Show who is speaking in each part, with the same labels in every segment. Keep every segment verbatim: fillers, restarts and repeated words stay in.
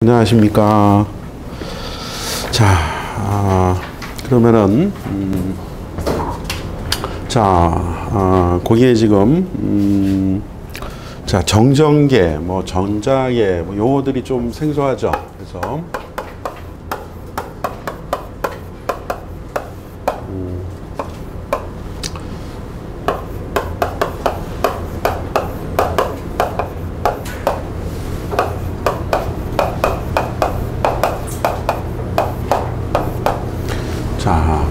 Speaker 1: 안녕하십니까. 자, 아, 그러면은, 음, 자, 아, 거기에 지금, 음, 자, 정전계, 뭐, 전자계, 뭐, 용어들이 좀 생소하죠. 그래서, 음, 자,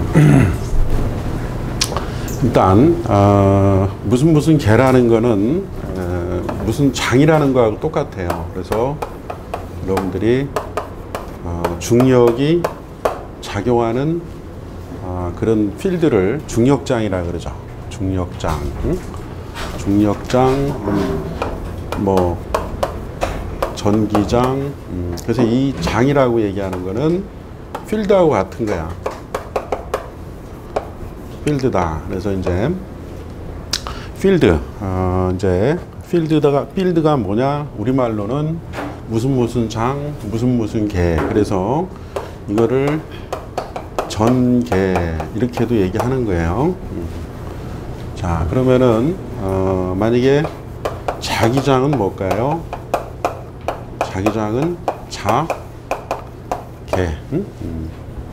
Speaker 1: 일단 어, 무슨 무슨 개라는 거는 어, 무슨 장이라는 거하고 똑같아요. 그래서 여러분들이 어, 중력이 작용하는 어, 그런 필드를 중력장이라 그러죠. 중력장, 응? 중력장, 음, 뭐 전기장. 음, 그래서 이 장이라고 얘기하는 거는 필드하고 같은 거야. 필드다. 그래서 이제 필드, 어, 이제 필드가 필드가 뭐냐? 우리말로는 무슨 무슨 장, 무슨 무슨 개. 그래서 이거를 전개 이렇게도 얘기하는 거예요. 자, 그러면은 어, 만약에 자기장은 뭘까요? 자기장은 자, 개. 응? 음.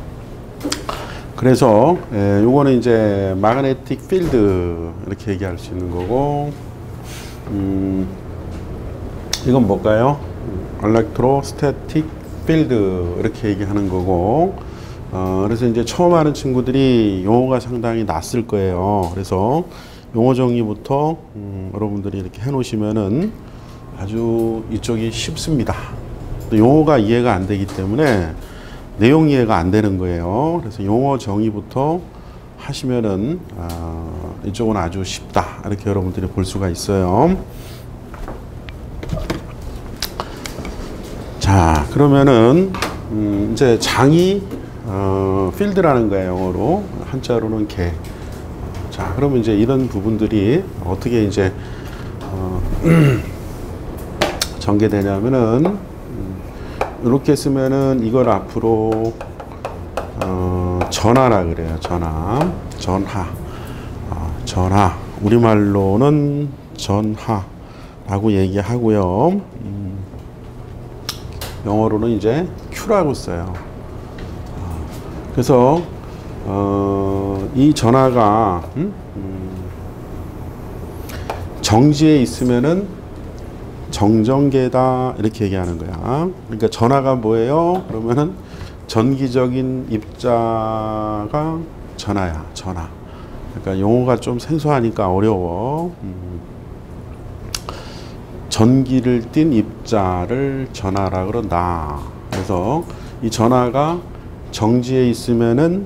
Speaker 1: 그래서 예, 요거는 이제 magnetic field 이렇게 얘기할 수 있는 거고, 음, 이건 뭘까요? electrostatic field 이렇게 얘기하는 거고, 어, 그래서 이제 처음 하는 친구들이 용어가 상당히 낯설 거예요. 그래서 용어 정리부터 음, 여러분들이 이렇게 해놓으시면은 아주 이쪽이 쉽습니다. 또 용어가 이해가 안 되기 때문에 내용 이해가 안 되는 거예요. 그래서 용어 정의부터 하시면은 어, 이쪽은 아주 쉽다 이렇게 여러분들이 볼 수가 있어요. 자, 그러면은 음, 이제 장이 어, 필드라는 거예요. 영어로 한자로는 개. 자, 그러면 이제 이런 부분들이 어떻게 이제 어, 전개되냐면은 이렇게 쓰면은 이걸 앞으로 어, 전하라 그래요. 전하, 전하, 어, 전하. 우리말로는 전하라고 얘기하고요. 음, 영어로는 이제 Q라고 써요. 어, 그래서 어, 이 전하가 음? 음, 정지에 있으면은 정전계다 이렇게 얘기하는 거야. 그러니까 전하가 뭐예요? 그러면은 전기적인 입자가 전하야. 전하. 그러니까 용어가 좀 생소하니까 어려워. 음. 전기를 띤 입자를 전하라 그런다. 그래서 이 전하가 정지에 있으면은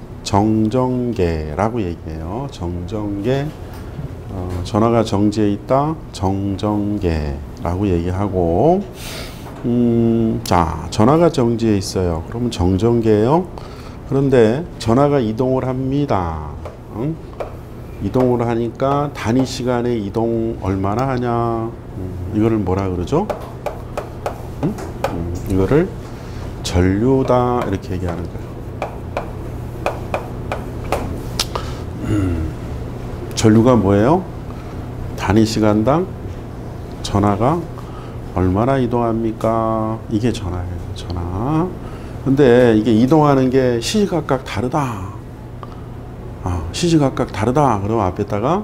Speaker 1: 정전계라고 얘기해요. 정전계. 어, 전하가 정지에 있다. 정전계라고 얘기하고, 음, 자, 전하가 정지에 있어요. 그러면 정전계예요. 그런데 전하가 이동을 합니다. 응? 이동을 하니까 단위 시간에 이동 얼마나 하냐? 음, 이거를 뭐라 그러죠? 응? 음, 이거를 전류다 이렇게 얘기하는 거예요. 음. 전류가 뭐예요? 단위 시간당 전하가 얼마나 이동합니까? 이게 전하예요. 전하. 근데 이게 이동하는 게 시시각각 다르다. 아, 시시각각 다르다. 그럼 앞에다가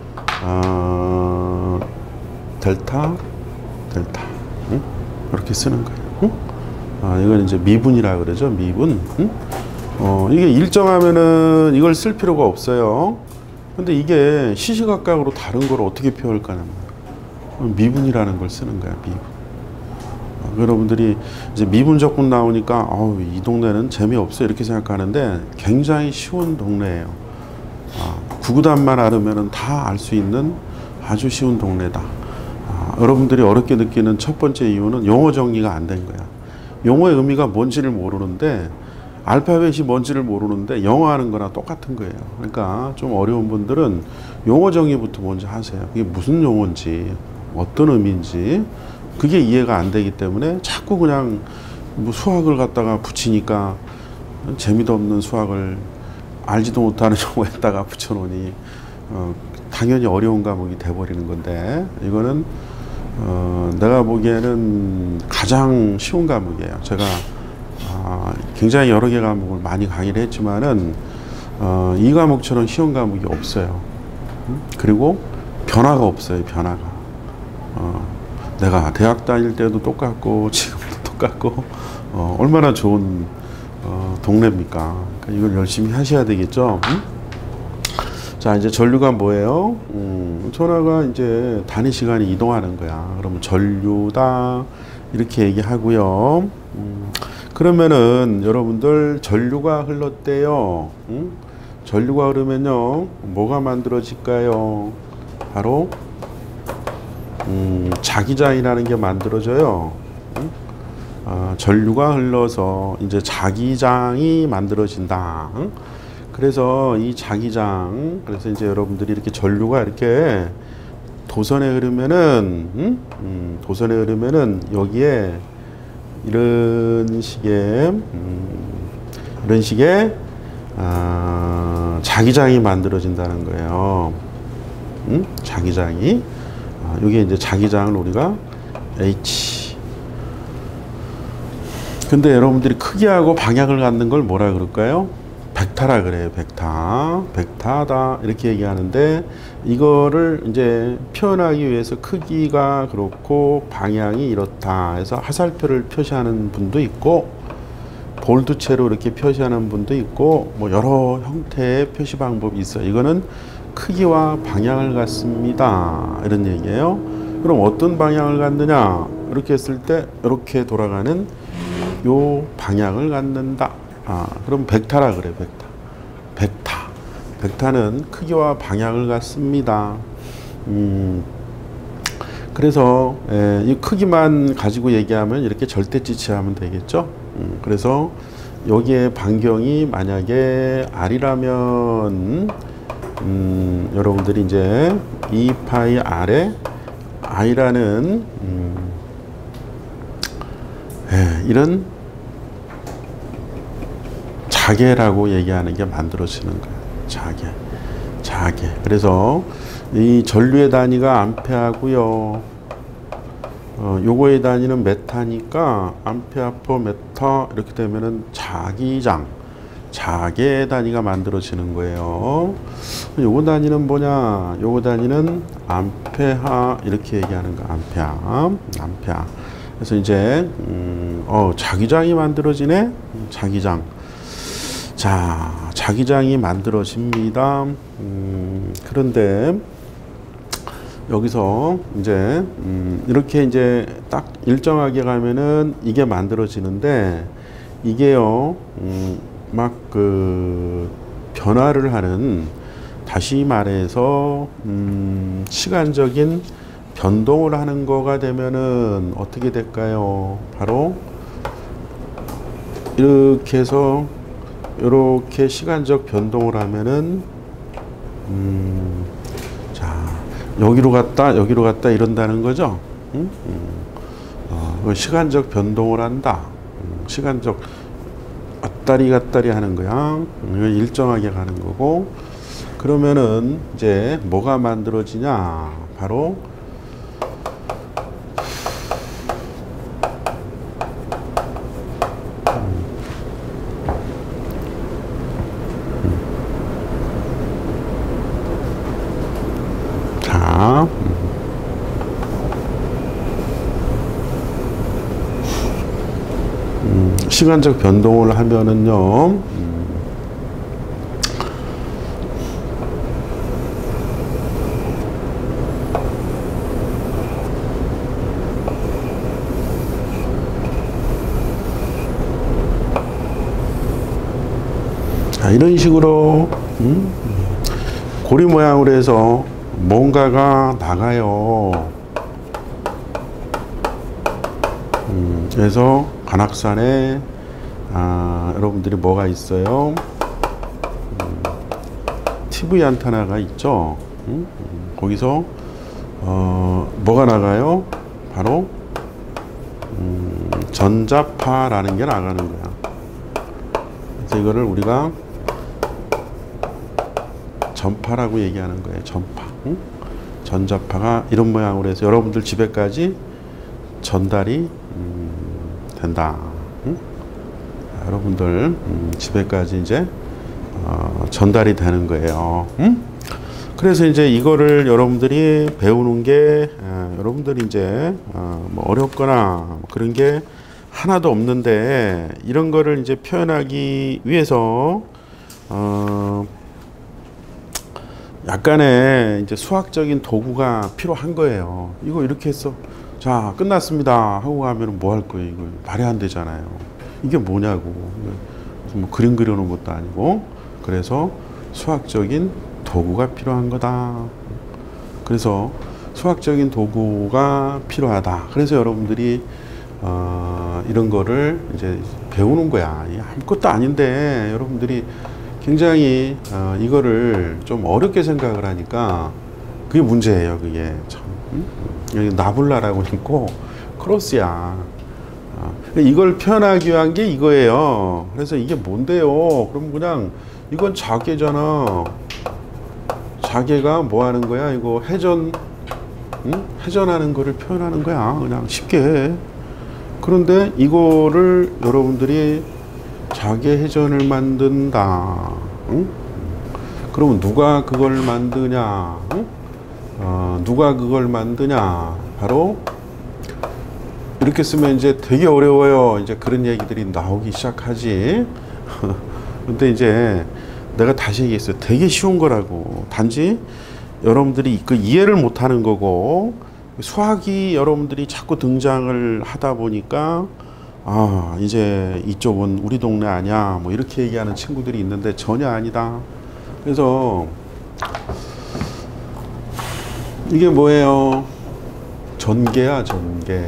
Speaker 1: 어, 델타, 델타. 응? 이렇게 쓰는 거예요. 응? 아, 이건 이제 미분이라 그러죠. 미분. 응? 어, 이게 일정하면은 이걸 쓸 필요가 없어요. 근데 이게 시시각각으로 다른 걸 어떻게 표현할까냐. 미분이라는 걸 쓰는 거야, 미분. 어, 여러분들이 이제 미분 적분 나오니까, 어우, 이 동네는 재미없어. 이렇게 생각하는데 굉장히 쉬운 동네예요. 아, 구구단만 알으면 다 알 수 있는 아주 쉬운 동네다. 아, 여러분들이 어렵게 느끼는 첫 번째 이유는 용어 정리가 안 된 거야. 용어의 의미가 뭔지를 모르는데, 알파벳이 뭔지를 모르는데 영어 하는 거나 똑같은 거예요. 그러니까 좀 어려운 분들은 용어 정의부터 먼저 하세요. 이게 무슨 용어인지, 어떤 의미인지 그게 이해가 안 되기 때문에 자꾸 그냥 뭐 수학을 갖다가 붙이니까 재미도 없는 수학을 알지도 못하는 용어에다가 붙여놓으니 어, 당연히 어려운 과목이 돼버리는 건데 이거는 어, 내가 보기에는 가장 쉬운 과목이에요. 제가 아, 굉장히 여러 개 과목을 많이 강의를 했지만은 어, 이 과목처럼 쉬운 과목이 없어요. 음? 그리고 변화가 없어요. 변화가. 어, 내가 대학 다닐 때도 똑같고 지금도 똑같고 어, 얼마나 좋은 어, 동네입니까? 그러니까 이걸 열심히 하셔야 되겠죠. 음? 자, 이제 전류가 뭐예요? 음, 전화가 이제 단위 시간이 이동하는 거야. 그러면 전류다 이렇게 얘기하고요. 음, 그러면은 여러분들 전류가 흘렀대요. 음? 전류가 흐르면요 뭐가 만들어질까요? 바로 음, 자기장이라는 게 만들어져요. 음? 아, 전류가 흘러서 이제 자기장이 만들어진다. 음? 그래서 이 자기장, 그래서 이제 여러분들이 이렇게 전류가 이렇게 도선에 흐르면은 음? 음, 도선에 흐르면은 여기에 이런 식의 음, 이런 식의 아, 자기장이 만들어진다는 거예요. 음? 자기장이 아, 이게 이제 자기장을 우리가 H. 근데 여러분들이 크기하고 방향을 갖는 걸 뭐라 그럴까요? 벡터라 그래요. 벡터. 벡터다 이렇게 얘기하는데 이거를 이제 표현하기 위해서 크기가 그렇고 방향이 이렇다 해서 화살표를 표시하는 분도 있고 볼드체로 이렇게 표시하는 분도 있고 뭐 여러 형태의 표시 방법이 있어요. 이거는 크기와 방향을 갖습니다. 이런 얘기예요. 그럼 어떤 방향을 갖느냐? 이렇게 했을 때 이렇게 돌아가는 요 방향을 갖는다. 아, 그럼 벡터라 그래. 벡터. 벡터. 벡터는 크기와 방향을 갖습니다. 음, 그래서 에, 이 크기만 가지고 얘기하면 이렇게 절대치치하면 되겠죠. 음, 그래서 여기에 반경이 만약에 R이라면 음, 여러분들이 이제 이 파이 R에 I라는 음, 에, 이런 자계라고 얘기하는 게 만들어지는 거예요. 자계. 자계. 그래서 이 전류의 단위가 암페어고요. 어, 요거의 단위는 메타니까 암페어 퍼 메타 이렇게 되면은 자기장. 자계의 단위가 만들어지는 거예요. 요거 단위는 뭐냐? 요거 단위는 암페어 이렇게 얘기하는 거. 암페어. 암페어. 그래서 이제 음, 어, 자기장이 만들어지네. 자기장. 자, 자기장이 만들어집니다. 음, 그런데 여기서 이제 음, 이렇게 이제 딱 일정하게 가면은 이게 만들어지는데 이게요, 음, 막 그 변화를 하는 다시 말해서 음, 시간적인 변동을 하는 거가 되면은 어떻게 될까요? 바로 이렇게 해서 이렇게 시간적 변동을 하면은 음, 자 여기로 갔다 여기로 갔다 이런다는 거죠. 음? 음. 어, 시간적 변동을 한다. 음, 시간적 왔다리 갔다리 하는 거야. 음, 일정하게 가는 거고. 그러면은 이제 뭐가 만들어지냐? 바로 음, 시간적 변동을 하면은요, 음, 자, 이런 식으로 음, 고리 모양으로 해서 뭔가가 나가요. 음, 그래서 관악산에 아, 여러분들이 뭐가 있어요? 음, 티비 안테나가 있죠. 음, 음, 거기서 어, 뭐가 나가요? 바로 전자파라는 게 나가는 거야. 그래서 이거를 우리가 전파라고 얘기하는 거예요. 전파. 응? 전자파가 이런 모양으로 해서 여러분들 집에까지 전달이 음, 된다. 응? 여러분들 음, 집에까지 이제 어, 전달이 되는 거예요. 응? 그래서 이제 이거를 여러분들이 배우는 게 에, 여러분들이 이제 어, 뭐 어렵거나 뭐 그런 게 하나도 없는데 이런 거를 이제 표현하기 위해서 어, 약간의 이제 수학적인 도구가 필요한 거예요. 이거 이렇게 해서 자 끝났습니다 하고 가면 뭐 할 거예요? 이거 말이 안 되잖아요. 이게 뭐냐고. 무슨 뭐 그림 그려놓은 것도 아니고. 그래서 수학적인 도구가 필요한 거다. 그래서 수학적인 도구가 필요하다. 그래서 여러분들이 어, 이런 거를 이제 배우는 거야. 아무것도 아닌데 여러분들이 굉장히 어, 이거를 좀 어렵게 생각을 하니까 그게 문제예요. 그게 참 응? 여기 나블라라고 있고 크로스야. 어, 이걸 표현하기 위한 게 이거예요. 그래서 이게 뭔데요? 그럼 그냥 이건 자개잖아. 자개가 뭐 하는 거야? 이거 회전, 응? 회전하는 거를 표현하는 거야. 그냥 쉽게. 그런데 이거를 여러분들이 자개 회전을 만든다. 응? 그러면 누가 그걸 만드냐? 응? 어, 누가 그걸 만드냐? 바로 이렇게 쓰면 이제 되게 어려워요. 이제 그런 얘기들이 나오기 시작하지. 근데 이제 내가 다시 얘기했어요. 되게 쉬운 거라고. 단지 여러분들이 그 이해를 못하는 거고 수학이 여러분들이 자꾸 등장을 하다 보니까 아 이제 이쪽은 우리 동네 아니야 뭐 이렇게 얘기하는 친구들이 있는데 전혀 아니다. 그래서 이게 뭐예요? 전개야 전개.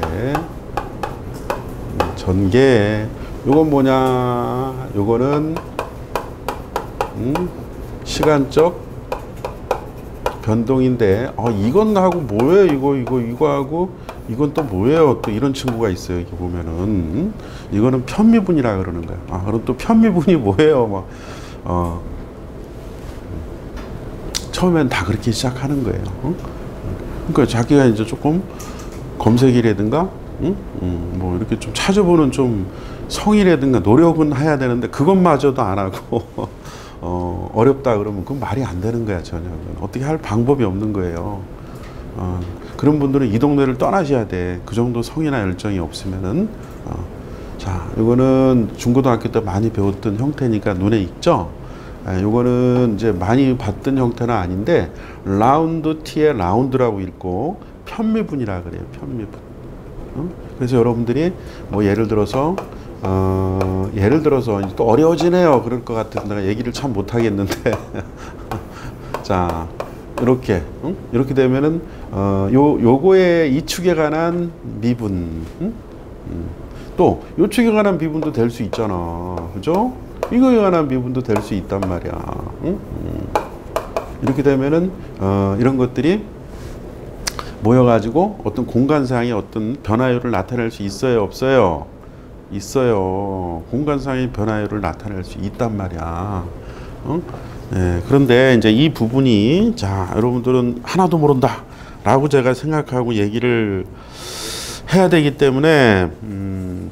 Speaker 1: 전개. 요건 뭐냐? 요거는 음, 시간적 변동인데 어, 이건 하고 뭐예요? 이거 이거 이거 하고 이건 또 뭐예요? 또 이런 친구가 있어요. 이렇게 보면은 음? 이거는 편미분이라 그러는 거야. 아 그럼 또 편미분이 뭐예요? 막 어, 처음엔 다 그렇게 시작하는 거예요. 어? 그러니까 자기가 이제 조금 검색이라든가 응? 음, 뭐 이렇게 좀 찾아보는 좀 성의라든가 노력은 해야 되는데 그것마저도 안 하고 어, 어렵다 그러면 그건 말이 안 되는 거야. 전혀 어떻게 할 방법이 없는 거예요. 어, 그런 분들은 이 동네를 떠나셔야 돼. 그 정도 성의나 열정이 없으면은 어, 자 이거는 중고등학교 때 많이 배웠던 형태니까 눈에 익죠. 아, 요거는 이제 많이 봤던 형태는 아닌데 라운드 T의 라운드라고 읽고 편미분이라 그래요. 편미분. 어? 그래서 여러분들이 뭐 예를 들어서 어, 예를 들어서 또 어려워지네요. 그럴 것 같아서 내가 얘기를 참 못하겠는데 자 이렇게 응? 이렇게 되면은 어, 요 요거의 이 축에 관한 미분 응? 음. 또 요 축에 관한 미분도 될 수 있잖아. 그죠? 이거에 관한 미분도 될 수 있단 말이야. 응? 음. 이렇게 되면은 어, 이런 것들이 모여가지고 어떤 공간상의 어떤 변화율을 나타낼 수 있어요, 없어요? 있어요. 공간상의 변화율을 나타낼 수 있단 말이야. 어? 네, 그런데 이제 이 부분이 자 여러분들은 하나도 모른다 라고 제가 생각하고 얘기를 해야 되기 때문에 음,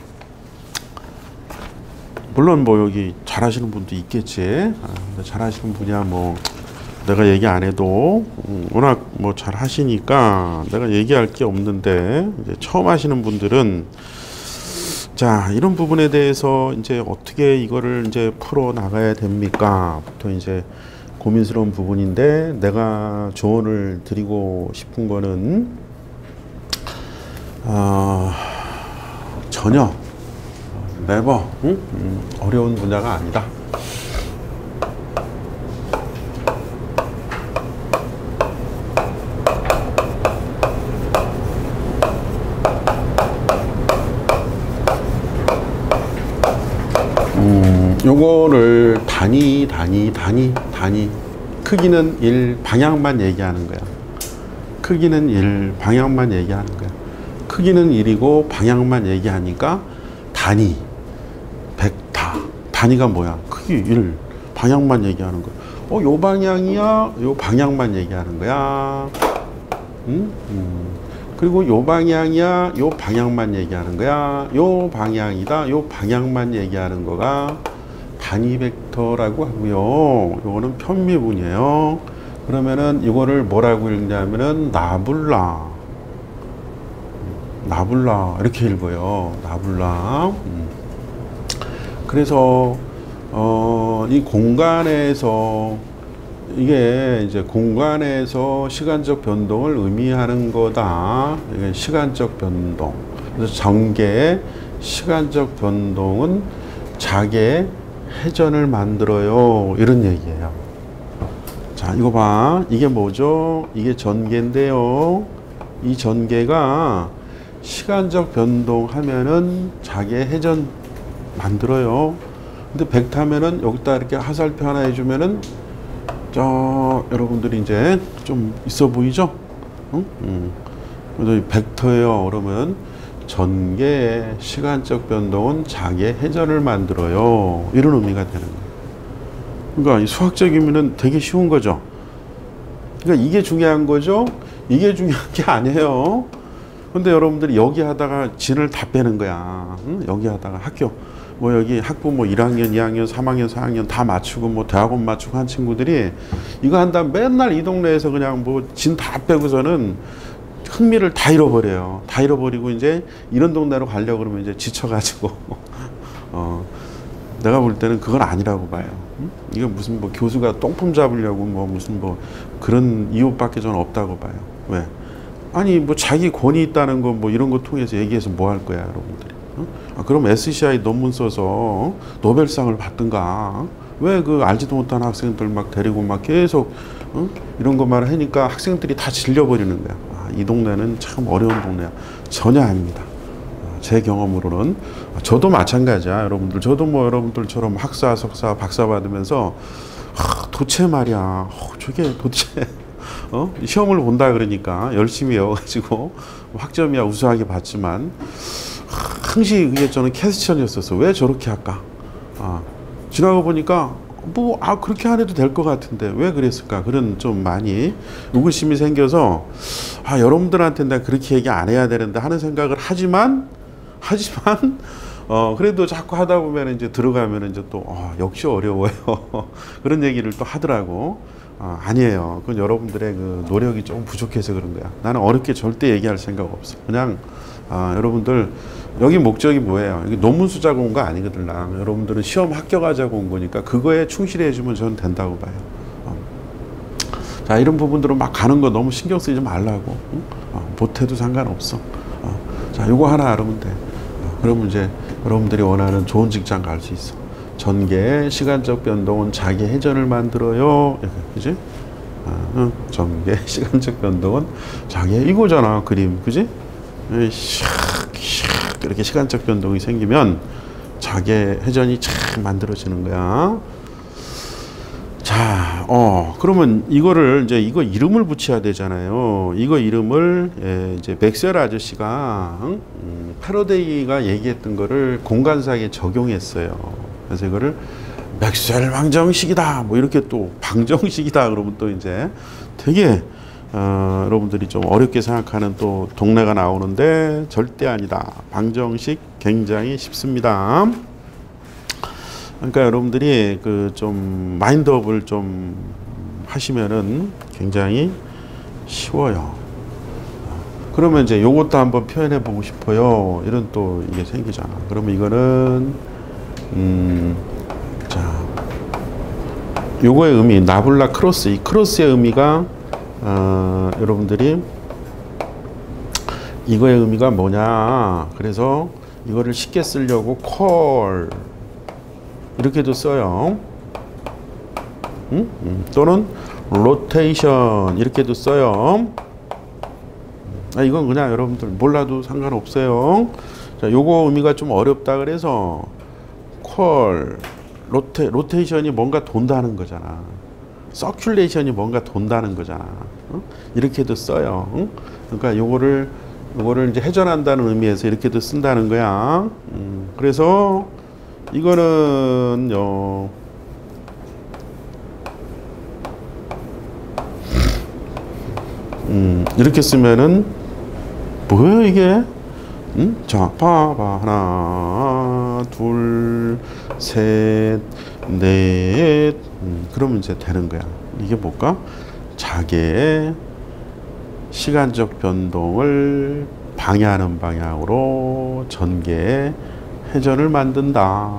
Speaker 1: 물론 뭐 여기 잘하시는 분도 있겠지. 아, 근데 잘하시는 분이야 뭐 내가 얘기 안 해도 음, 워낙 뭐 잘 하시니까 내가 얘기할 게 없는데 이제 처음 하시는 분들은 자 이런 부분에 대해서 이제 어떻게 이거를 이제 풀어 나가야 됩니까? 부터 이제 고민스러운 부분인데 내가 조언을 드리고 싶은 거는 어, 전혀 네버 응? 음, 어려운 분야가 아니다. 음, 요거를 단위, 단위, 단위, 단위. 크기는 일, 방향만 얘기하는 거야. 크기는 일, 방향만 얘기하는 거야. 크기는 일이고 방향만 얘기하니까 단위, 벡터. 단위가 뭐야? 크기 일, 방향만 얘기하는 거야. 어, 요 방향이야, 요 방향만 얘기하는 거야. 음? 음. 그리고 요 방향이야, 요 방향만 얘기하는 거야. 요 방향이다, 요 방향만 얘기하는 거가 단위 벡터라고 하고요. 요거는 편미분이에요. 그러면은 이거를 뭐라고 읽냐면은 나불라. 나불라 이렇게 읽어요. 나불라. 음. 그래서 어, 이 공간에서 이게 이제 공간에서 시간적 변동을 의미하는 거다. 이게 시간적 변동. 그래서 전개의 시간적 변동은 자기의 회전을 만들어요. 이런 얘기예요. 자, 이거 봐. 이게 뭐죠? 이게 전개인데요. 이 전개가 시간적 변동하면은 자기의 회전 만들어요. 근데 벡터면은 여기다 이렇게 하살표 하나 해주면은 저 여러분들이 이제 좀 있어 보이죠? 응? 음. 그래서 벡터예요. 그러면 전개의 시간적 변동은 자기의 회전을 만들어요. 이런 의미가 되는 거예요. 그러니까 이 수학적 의미는 되게 쉬운 거죠. 그러니까 이게 중요한 거죠. 이게 중요한 게 아니에요. 근데 여러분들이 여기 하다가 진을 다 빼는 거야. 응? 여기 하다가 학교 뭐 여기 학부 뭐 일 학년, 이 학년, 삼 학년, 사 학년 다 맞추고 뭐 대학원 맞추고 한 친구들이 이거 한다면 맨날 이 동네에서 그냥 뭐 진 다 빼고서는 흥미를 다 잃어버려요. 다 잃어버리고 이제 이런 동네로 가려고 그러면 이제 지쳐가지고 어, 내가 볼 때는 그건 아니라고 봐요. 응? 이거 무슨 뭐 교수가 똥품 잡으려고 뭐 무슨 뭐 그런 이유밖에 저는 없다고 봐요. 왜? 아니 뭐 자기 권위 있다는 거 뭐 이런 거 통해서 얘기해서 뭐 할 거야 여러분들이. 어? 아, 그럼 에스시아이 논문 써서 어? 노벨상을 받든가. 왜 그 알지도 못하는 학생들 막 데리고 막 계속 어? 이런 것만 하니까 학생들이 다 질려버리는 거야. 아, 이 동네는 참 어려운 동네야. 전혀 아닙니다. 제 경험으로는 저도 마찬가지야. 여러분들 저도 뭐 여러분들처럼 학사, 석사, 박사 받으면서 아, 도대체 말이야. 어, 저게 도대체 어? 시험을 본다 그러니까 열심히 외워가지고 학점이야 우수하게 봤지만 항시 그게 저는 퀘스천이었었어. 왜 저렇게 할까? 아, 지나고 보니까 뭐 아 그렇게 안 해도 될 것 같은데 왜 그랬을까? 그런 좀 많이 의구심이 생겨서 아 여러분들한테 내가 그렇게 얘기 안 해야 되는데 하는 생각을 하지만 하지만 어 그래도 자꾸 하다 보면 이제 들어가면 이제 또 어, 역시 어려워요. 그런 얘기를 또 하더라고. 어, 아니에요. 그건 여러분들의 그 노력이 좀 부족해서 그런 거야. 나는 어렵게 절대 얘기할 생각 없어. 그냥 어, 여러분들 여기 목적이 뭐예요? 여기 논문 쓰자고 온 거 아니거든. 나. 여러분들은 시험 합격하자고 온 거니까 그거에 충실해 주면 저는 된다고 봐요. 어. 자, 이런 부분들은 막 가는 거 너무 신경 쓰지 말라고. 응? 어, 못해도 상관없어. 어. 자, 요거 하나 알으면 돼. 어, 그러면 이제 여러분들이 원하는 좋은 직장 갈 수 있어. 전개의 시간적 변동은 자기 회전을 만들어요. 그지? 어, 어. 전개 시간적 변동은 자기 이거잖아 그림, 그지? 샥, 샥 이렇게 시간적 변동이 생기면 자기의 회전이 참 만들어지는 거야. 자, 어 그러면 이거를 이제 이거 이름을 붙여야 되잖아요. 이거 이름을 예, 이제 맥스웰 아저씨가 음, 패러데이가 얘기했던 거를 공간사에 적용했어요. 그래서 이거를 맥스웰 방정식이다. 뭐 이렇게 또 방정식이다. 그러면 또 이제 되게 어, 여러분들이 좀 어렵게 생각하는 또 동네가 나오는데 절대 아니다. 방정식 굉장히 쉽습니다. 그러니까 여러분들이 그 좀 마인드업을 좀 하시면은 굉장히 쉬워요. 그러면 이제 요것도 한번 표현해 보고 싶어요. 이런 또 이게 생기잖아. 그러면 이거는 음, 자, 요거의 의미 나블라 크로스. 이 크로스의 의미가 어, 여러분들이 이거의 의미가 뭐냐. 그래서 이거를 쉽게 쓰려고 콜 이렇게도 써요. 음? 음. 또는 로테이션 이렇게도 써요. 아, 이건 그냥 여러분들 몰라도 상관없어요. 자, 요거 의미가 좀 어렵다 그래서 콜 로테 로테이션이 뭔가 돈다는 거잖아. 서큘레이션이 뭔가 돈다는 거잖아. 어? 이렇게도 써요. 응? 그러니까 요거를 이거를 이제 회전한다는 의미에서 이렇게도 쓴다는 거야. 음, 그래서 이거는요, 음, 이렇게 쓰면은 뭐예요 이게? 음? 자, 봐봐. 하나, 둘, 셋, 넷. 음, 그러면 이제 되는 거야. 이게 뭘까? 자개의 시간적 변동을 방해하는 방향으로 전개의 회전을 만든다.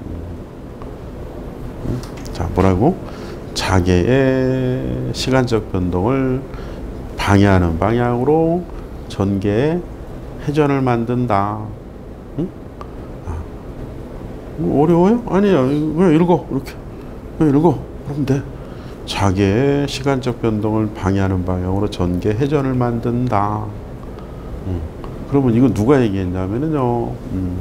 Speaker 1: 음, 자, 뭐라고? 자개의 시간적 변동을 방해하는 방향으로 전개의 회전을 만든다. 응? 아, 어려워요? 아니야. 그냥 읽어. 이렇게. 그냥 읽어. 그럼 돼. 자개의 시간적 변동을 방해하는 방향으로 전개 회전을 만든다. 음. 그러면 이거 누가 얘기했냐면은요, 음.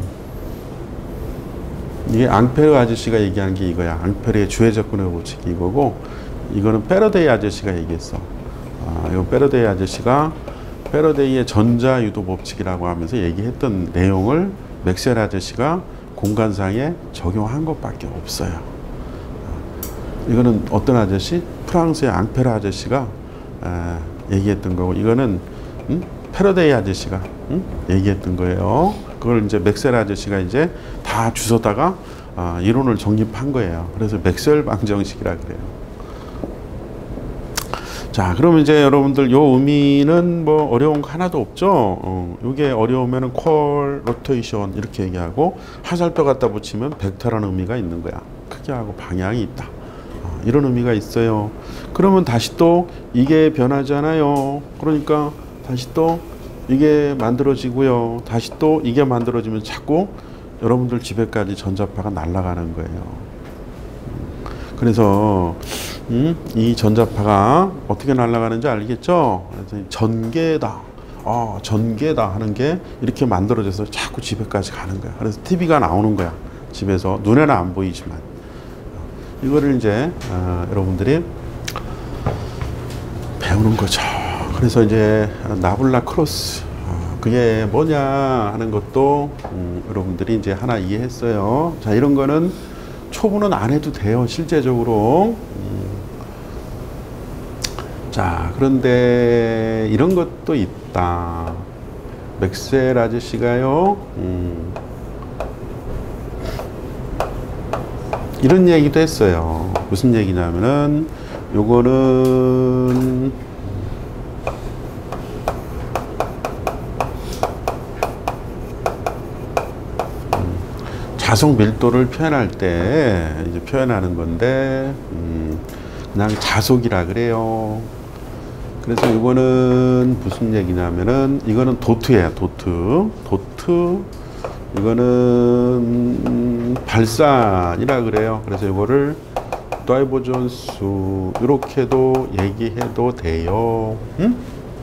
Speaker 1: 이게 앙페르 아저씨가 얘기한 게 이거야. 앙페르의 주의 접근의 법칙이 이거고, 이거는 페러데이 아저씨가 얘기했어. 아, 이거 페러데이 아저씨가 페러데이의 전자유도 법칙이라고 하면서 얘기했던 내용을 맥스웰 아저씨가 공간상에 적용한 것밖에 없어요. 이거는 어떤 아저씨? 프랑스의 앙페르 아저씨가 아, 얘기했던 거고, 이거는 음? 패러데이 아저씨가 음? 얘기했던 거예요. 그걸 이제 맥스웰 아저씨가 이제 다 주워다가 아, 이론을 정립한 거예요. 그래서 맥스웰 방정식이라 그래요. 자, 그러면 이제 여러분들 요 의미는 뭐 어려운 거 하나도 없죠. 어, 요게 어려우면은 콜, 로테이션 이렇게 얘기하고, 화살표 갖다 붙이면 벡터라는 의미가 있는 거야. 크기하고 방향이 있다. 이런 의미가 있어요. 그러면 다시 또 이게 변하잖아요. 그러니까 다시 또 이게 만들어지고요. 다시 또 이게 만들어지면 자꾸 여러분들 집에까지 전자파가 날아가는 거예요. 그래서 음, 이 전자파가 어떻게 날아가는지 알겠죠? 그래서 전개다. 아, 전개다 하는 게 이렇게 만들어져서 자꾸 집에까지 가는 거야. 그래서 티비가 나오는 거야. 집에서 눈에는 안 보이지만. 이거를 이제 어, 여러분들이 배우는 거죠. 그래서 이제 나블라 크로스 어, 그게 뭐냐 하는 것도 음, 여러분들이 이제 하나 이해했어요. 자, 이런 거는 초보는 안 해도 돼요. 실제적으로. 음. 자, 그런데 이런 것도 있다. 맥스웰 아저씨가요. 음. 이런 얘기도 했어요. 무슨 얘기냐면은 요거는 자석 밀도를 표현할 때 이제 표현하는 건데 음 그냥 자석이라 그래요. 그래서 이거는 무슨 얘기냐면은 이거는 도트예요. 도트. 도트. 이거는 음, 발산이라 그래요. 그래서 이거를 다이버전스 이렇게도 얘기해도 돼요. 응?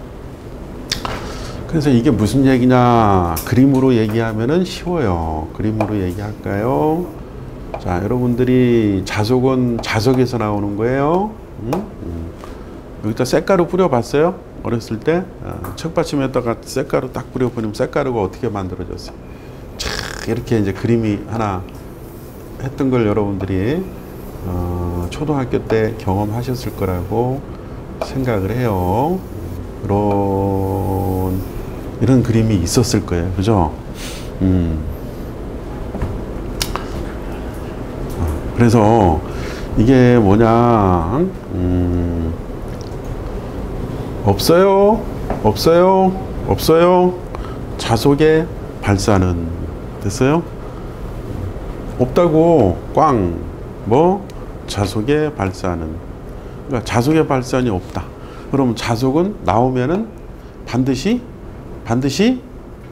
Speaker 1: 그래서 이게 무슨 얘기냐? 그림으로 얘기하면은 쉬워요. 그림으로 얘기할까요? 자, 여러분들이 자석은 자석에서 나오는 거예요. 응? 응. 여기다 쇳가루 뿌려봤어요? 어렸을 때 어, 책받침에다가 쇳가루 딱 뿌려보면 쇳가루가 어떻게 만들어졌어요? 이렇게 이제 그림이 하나 했던 걸 여러분들이 어, 초등학교 때 경험하셨을 거라고 생각을 해요. 이런 이런 그림이 있었을 거예요, 그죠? 음. 그래서 이게 뭐냐? 음. 없어요, 없어요, 없어요. 자석의 발산은 됐어요? 없다고 꽝. 뭐? 자석의 발산은. 그러니까 자석의 발산이 없다. 그러면 자석은 나오면은 반드시 반드시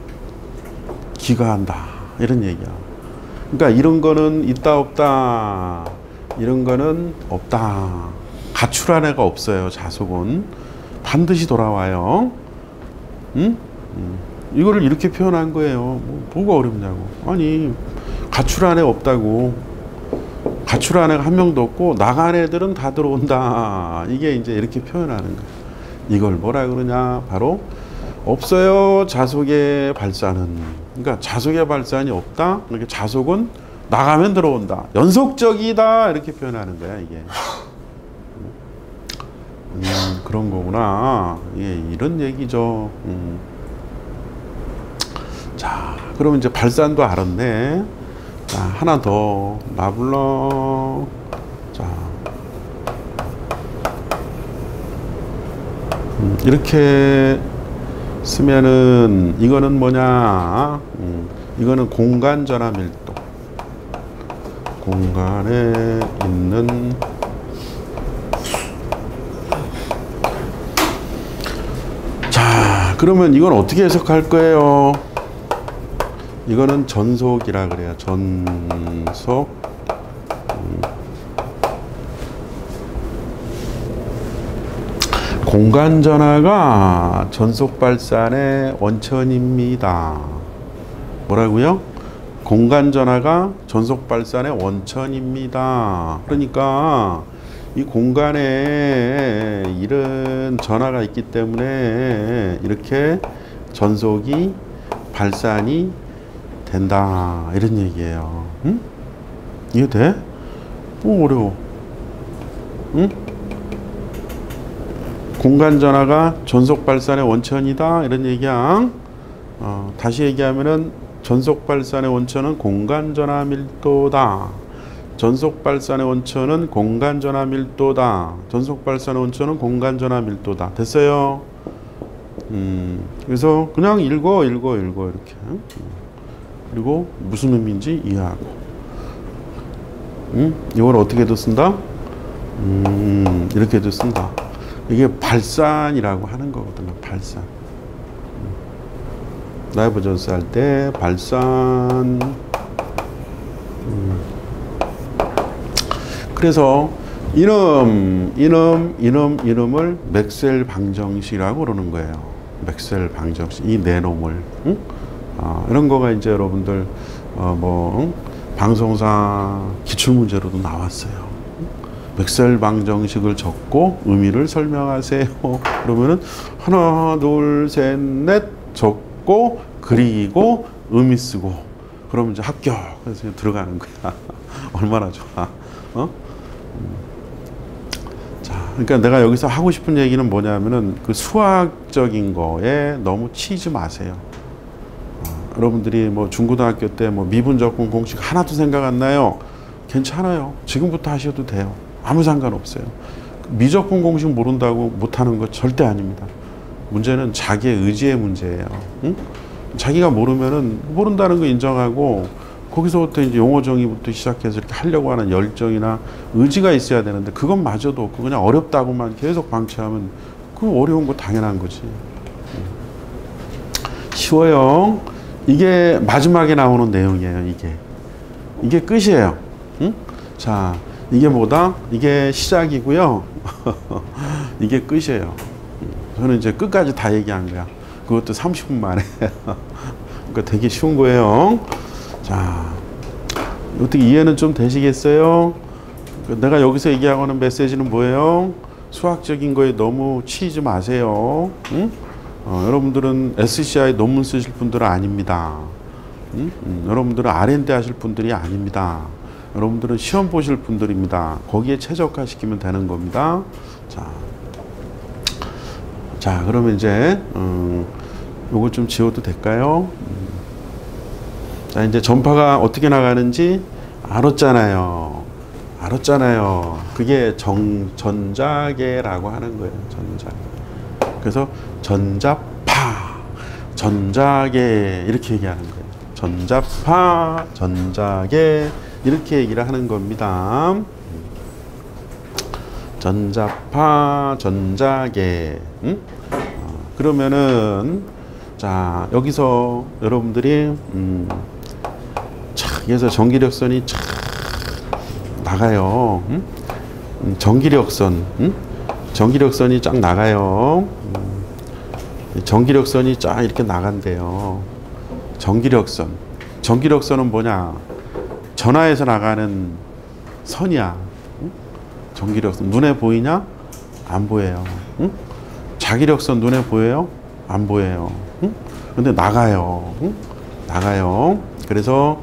Speaker 1: 기가한다. 이런 얘기야. 그러니까 이런 거는 있다 없다. 이런 거는 없다. 가출한 애가 없어요. 자석은 반드시 돌아와요. 응? 응. 이거를 이렇게 표현한 거예요. 뭐, 뭐가 어렵냐고. 아니, 가출한 애 없다고. 가출한 애가 한 명도 없고 나간 애들은 다 들어온다. 이게 이제 이렇게 표현하는 거예요. 이걸 뭐라 그러냐? 바로 없어요. 자속의 발산은. 그러니까 자속의 발산이 없다. 그러니까 자속은 나가면 들어온다. 연속적이다. 이렇게 표현하는 거야, 이게. 음, 그런 거구나. 예, 이런 얘기죠. 음. 자, 그러면 이제 발산도 알았네. 자, 하나 더. 나블러. 자. 음, 이렇게 쓰면은, 이거는 뭐냐. 음, 이거는 공간 전화 밀도. 공간에 있는 자, 그러면 이건 어떻게 해석할 거예요? 이거는 전속이라 그래요. 전속. 음. 공간 전화가 전속 발산의 원천입니다. 뭐라고요? 공간 전화가 전속 발산의 원천입니다. 그러니까 이 공간에 이런 전화가 있기 때문에 이렇게 전속이 발산이 된다. 이런 얘기예요. 응? 이해돼? 뭐 어려워. 응? 공간 전화가 전속 발산의 원천이다. 이런 얘기야. 어, 다시 얘기하면은 전속 발산의 원천은 공간 전화 밀도다. 전속 발산의 원천은 공간 전화 밀도다. 전속 발산의 원천은 공간 전화 밀도다. 됐어요? 음, 그래서 그냥 읽어, 읽어, 읽어 이렇게. 그리고 무슨 의미인지 이해하고. 음, 이걸 어떻게도 쓴다? 음, 이렇게도 쓴다. 이게 발산이라고 하는 거거든요. 발산. 라이브 전스 할 때 발산. 음. 그래서 이놈, 이놈, 이놈, 이놈을 맥스웰 방정식이라고 그러는 거예요. 맥스웰 방정식. 이 네 놈을. 응? 어, 이런 거가 이제 여러분들 어, 뭐 응? 방송사 기출문제로도 나왔어요. 맥스웰 방정식을 적고 의미를 설명하세요. 그러면은 하나, 둘, 셋, 넷 적고 그리고 의미 쓰고 그러면 이제 합격. 그래서 들어가는 거야. 얼마나 좋아. 어? 자, 그러니까 내가 여기서 하고 싶은 얘기는 뭐냐면은 그 수학적인 거에 너무 치지 마세요. 어, 여러분들이 뭐 중고등학교 때 뭐 미분적분 공식 하나도 생각 안 나요? 괜찮아요. 지금부터 하셔도 돼요. 아무 상관없어요. 미적분 공식 모른다고 못하는 거 절대 아닙니다. 문제는 자기의 의지의 문제예요. 응? 자기가 모르면은 모른다는 거 인정하고 거기서부터 이제 용어 정의부터 시작해서 이렇게 하려고 하는 열정이나 의지가 있어야 되는데 그것마저도 그냥 어렵다고만 계속 방치하면 그 어려운 거 당연한 거지. 쉬워요. 이게 마지막에 나오는 내용이에요. 이게 이게 끝이에요. 응? 자, 이게 뭐다? 이게 시작이고요. 이게 끝이에요. 저는 이제 끝까지 다 얘기한 거야. 그것도 삼십 분 만에. 그러니까 되게 쉬운 거예요. 자, 어떻게 이해는 좀 되시겠어요? 내가 여기서 얘기하고는 메시지는 뭐예요? 수학적인 거에 너무 치이지 마세요. 응? 어, 여러분들은 에스씨아이 논문 쓰실 분들은 아닙니다. 응? 응, 여러분들은 알 앤 디 하실 분들이 아닙니다. 여러분들은 시험 보실 분들입니다. 거기에 최적화시키면 되는 겁니다. 자, 자 그러면 이제 음, 요거 좀 지워도 될까요? 음. 자, 이제 전파가 어떻게 나가는지 알았잖아요. 알았잖아요. 그게 정, 전자계라고 하는 거예요. 전자계. 그래서 전자파, 전자계 이렇게 얘기하는 거예요. 전자파, 전자계 이렇게 얘기를 하는 겁니다. 전자파, 전자계. 응? 어, 그러면은 자 여기서 여러분들이 음, 차, 여기서 전기력선이 차, 나가요. 응? 음, 전기력선, 응? 전기력선이 쫙 나가요. 음, 전기력선이 쫙 이렇게 나간대요. 전기력선. 전기력선은 뭐냐? 전화에서 나가는 선이야. 응? 전기력선 눈에 보이냐? 안 보여요. 응? 자기력선 눈에 보여요? 안 보여요. 응? 근데 나가요. 응? 나가요. 그래서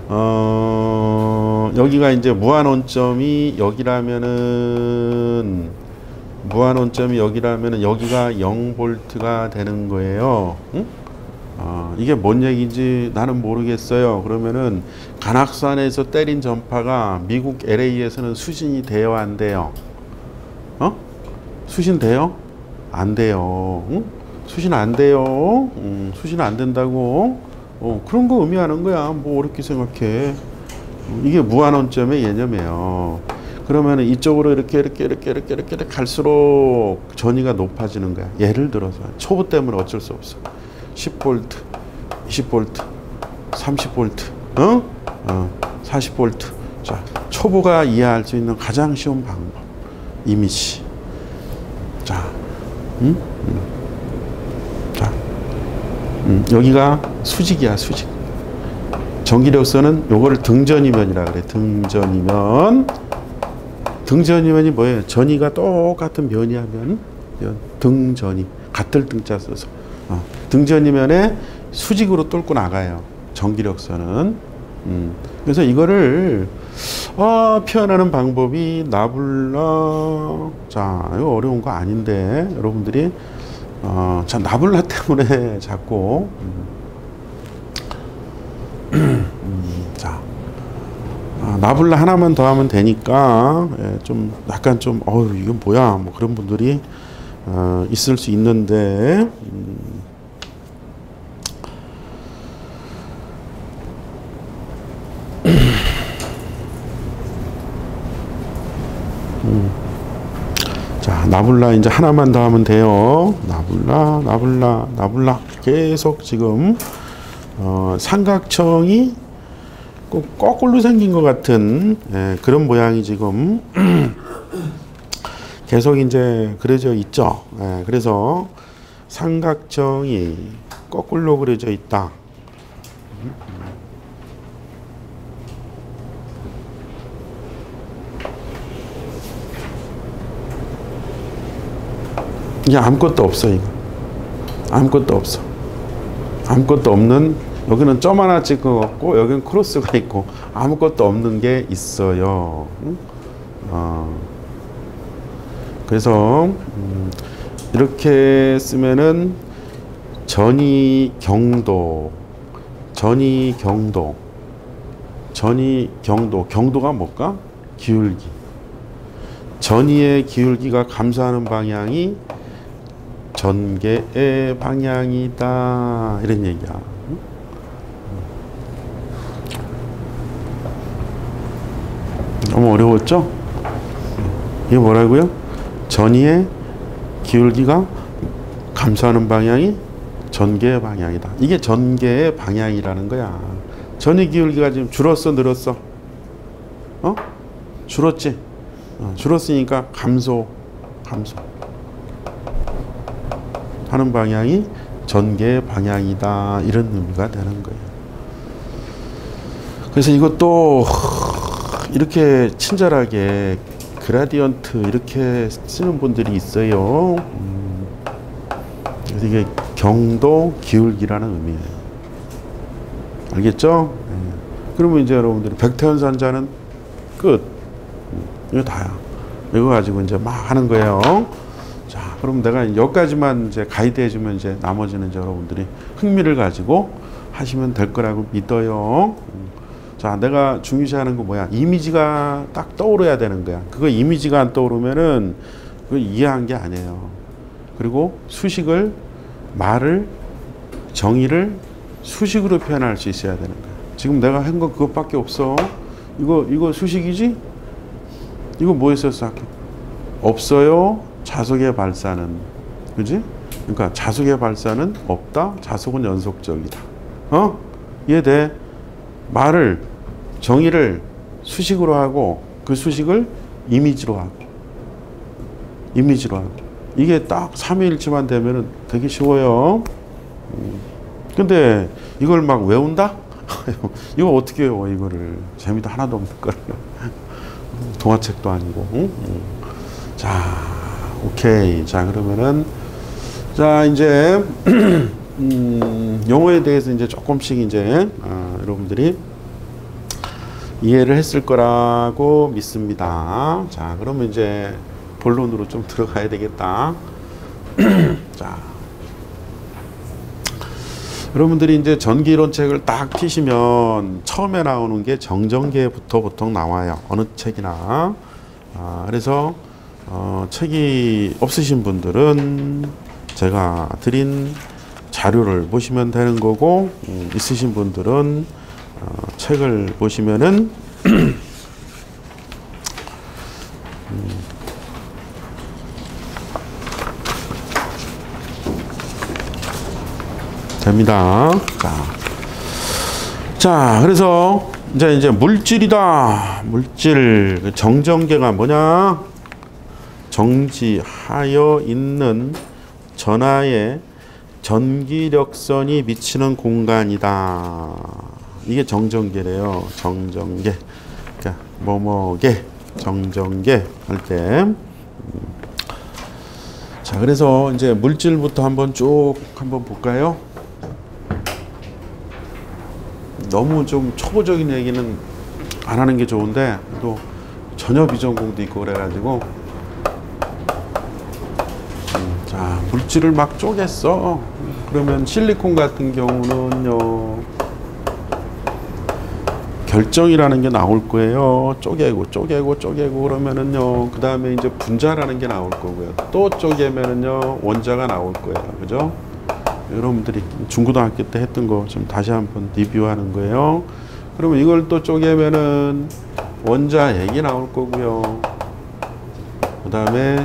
Speaker 1: 어, 여기가 이제 무한 원점이 여기라면은 무한 원점이 여기라면은 여기가 영 볼트가 되는 거예요. 응? 어, 이게 뭔 얘기인지 나는 모르겠어요. 그러면은 관악산에서 때린 전파가 미국 엘에이에서는 수신이 돼요, 안 돼요? 어? 수신 돼요? 안 돼요. 응? 수신 안 돼요. 음, 수신 안 된다고. 어, 그런 거 의미하는 거야. 뭐 어렵게 생각해. 이게 무한 원점의 개념이에요. 그러면 이쪽으로 이렇게 이렇게 이렇게 이렇게 이렇게 갈수록 전위가 높아지는 거야. 예를 들어서 초보 때문에 어쩔 수 없어. 십 볼트, 이십 볼트, 삼십 볼트, 어? 어, 사십 볼트. 자, 초보가 이해할 수 있는 가장 쉬운 방법. 이미지. 자, 음? 음. 자, 음, 여기가 수직이야, 수직. 전기력선은 요거를 등전이면이라 그래. 등전이면. 등전이면이 뭐예요? 전이가 똑같은 면이하면 등전이. 같을 등자 써서. 어, 등전이면에 수직으로 뚫고 나가요. 전기력선은. 음, 그래서 이거를 아, 표현하는 방법이 나불라. 자, 이거 어려운 거 아닌데 여러분들이 어, 자, 나불라 때문에 자꾸 음, 음, 자, 아, 나불라 하나만 더 하면 되니까 예, 좀 약간 좀 어휴 이건 뭐야 뭐 그런 분들이 어, 있을 수 있는데 음, 음, 자, 나불라 이제 하나만 더 하면 돼요. 나불라, 나불라, 나불라 계속 지금 어, 삼각형이 꼭 거꾸로 생긴 것 같은 예, 그런 모양이 지금 계속 이제 그려져 있죠. 예, 그래서 삼각형이 거꾸로 그려져 있다. 이게 아무것도 없어, 이거. 아무것도 없어. 아무것도 없는, 여기는 점 하나 찍어갖고, 여기는 크로스가 있고, 아무것도 없는 게 있어요. 응? 어. 그래서, 음, 이렇게 쓰면은, 전이 경도, 전이 경도, 전이 경도, 경도가 뭘까? 기울기. 전이의 기울기가 감소하는 방향이 전개의 방향이다. 이런 얘기야. 너무 어려웠죠? 이게 뭐라고요? 전이의 기울기가 감소하는 방향이 전개의 방향이다. 이게 전개의 방향이라는 거야. 전이 기울기가 지금 줄었어, 늘었어? 어? 줄었지? 어, 줄었으니까 감소, 감소. 하는 방향이 전개의 방향이다. 이런 의미가 되는 거예요. 그래서 이것도 이렇게 친절하게 그라디언트 이렇게 쓰는 분들이 있어요. 음, 그래서 이게 경도 기울기라는 의미예요. 알겠죠? 네. 그러면 이제 여러분들이 백태현산자는 끝. 이거 다야. 이거 가지고 이제 막 하는 거예요. 자, 그럼 내가 여기까지만 이제 가이드 해주면 이제 나머지는 이제 여러분들이 흥미를 가지고 하시면 될 거라고 믿어요. 자, 내가 중요시하는 거 뭐야? 이미지가 딱 떠오르야 되는 거야. 그거 이미지가 안 떠오르면은 그거 이해한 게 아니에요. 그리고 수식을, 말을, 정의를 수식으로 표현할 수 있어야 되는 거야. 지금 내가 한 거 그것밖에 없어. 이거, 이거 수식이지? 이거 뭐 했었어? 없어요. 자속의 발사는. 그지? 그러니까 자속의 발사는 없다. 자속은 연속적이다. 어? 이해돼? 말을, 정의를 수식으로 하고 그 수식을 이미지로 하고 이미지로 하고 이게 딱 삼위일체만 되면은 되게 쉬워요. 근데 이걸 막 외운다? 이거 어떻게 외워 이거를. 재미도 하나도 없는 걸. 동화책도 아니고. 응? 자, 오케이. 자, 그러면은 자, 이제 음, 용어에 대해서 이제 조금씩 이제 어, 여러분들이 이해를 했을 거라고 믿습니다. 자, 그러면 이제 본론으로 좀 들어가야 되겠다. 자, 여러분들이 이제 전기이론 책을 딱 피시면 처음에 나오는 게 정전계부터 보통 나와요. 어느 책이나. 아, 그래서 어, 책이 없으신 분들은 제가 드린 자료를 보시면 되는 거고, 음, 있으신 분들은 어, 책을 보시면은 음, 됩니다. 자, 자, 그래서 이제 이제 물질이다. 물질 정전계가 뭐냐? 정지하여 있는 전하에 전기력선이 미치는 공간이다. 이게 정전계래요. 정전계. 그러니까 뭐뭐계, 정전계 할 때. 자, 그래서 이제 물질부터 한번 쭉 한번 볼까요? 너무 좀 초보적인 얘기는 안 하는 게 좋은데 또 전혀 비전공도 있고 그래가지고 음, 자, 물질을 막 쪼갰어. 그러면 실리콘 같은 경우는요, 결정이라는 게 나올 거예요. 쪼개고 쪼개고 쪼개고 그러면은요, 그 다음에 이제 분자라는 게 나올 거고요. 또 쪼개면은요, 원자가 나올 거예요. 그죠? 여러분들이 중고등학교 때 했던 거 좀 다시 한번 리뷰하는 거예요. 그러면 이걸 또 쪼개면은 원자 액이 나올 거고요. 그 다음에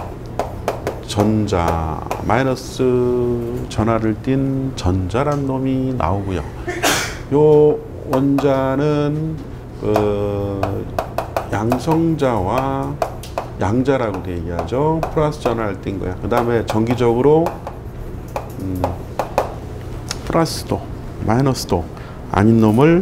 Speaker 1: 전자, 마이너스 전하를 띤 전자란 놈이 나오고요. 요 원자는 어, 양성자와 양자라고도 얘기하죠. 플러스 전하를 띤 거야. 그 다음에 정기적으로 음, 플러스도 마이너스도 아닌 놈을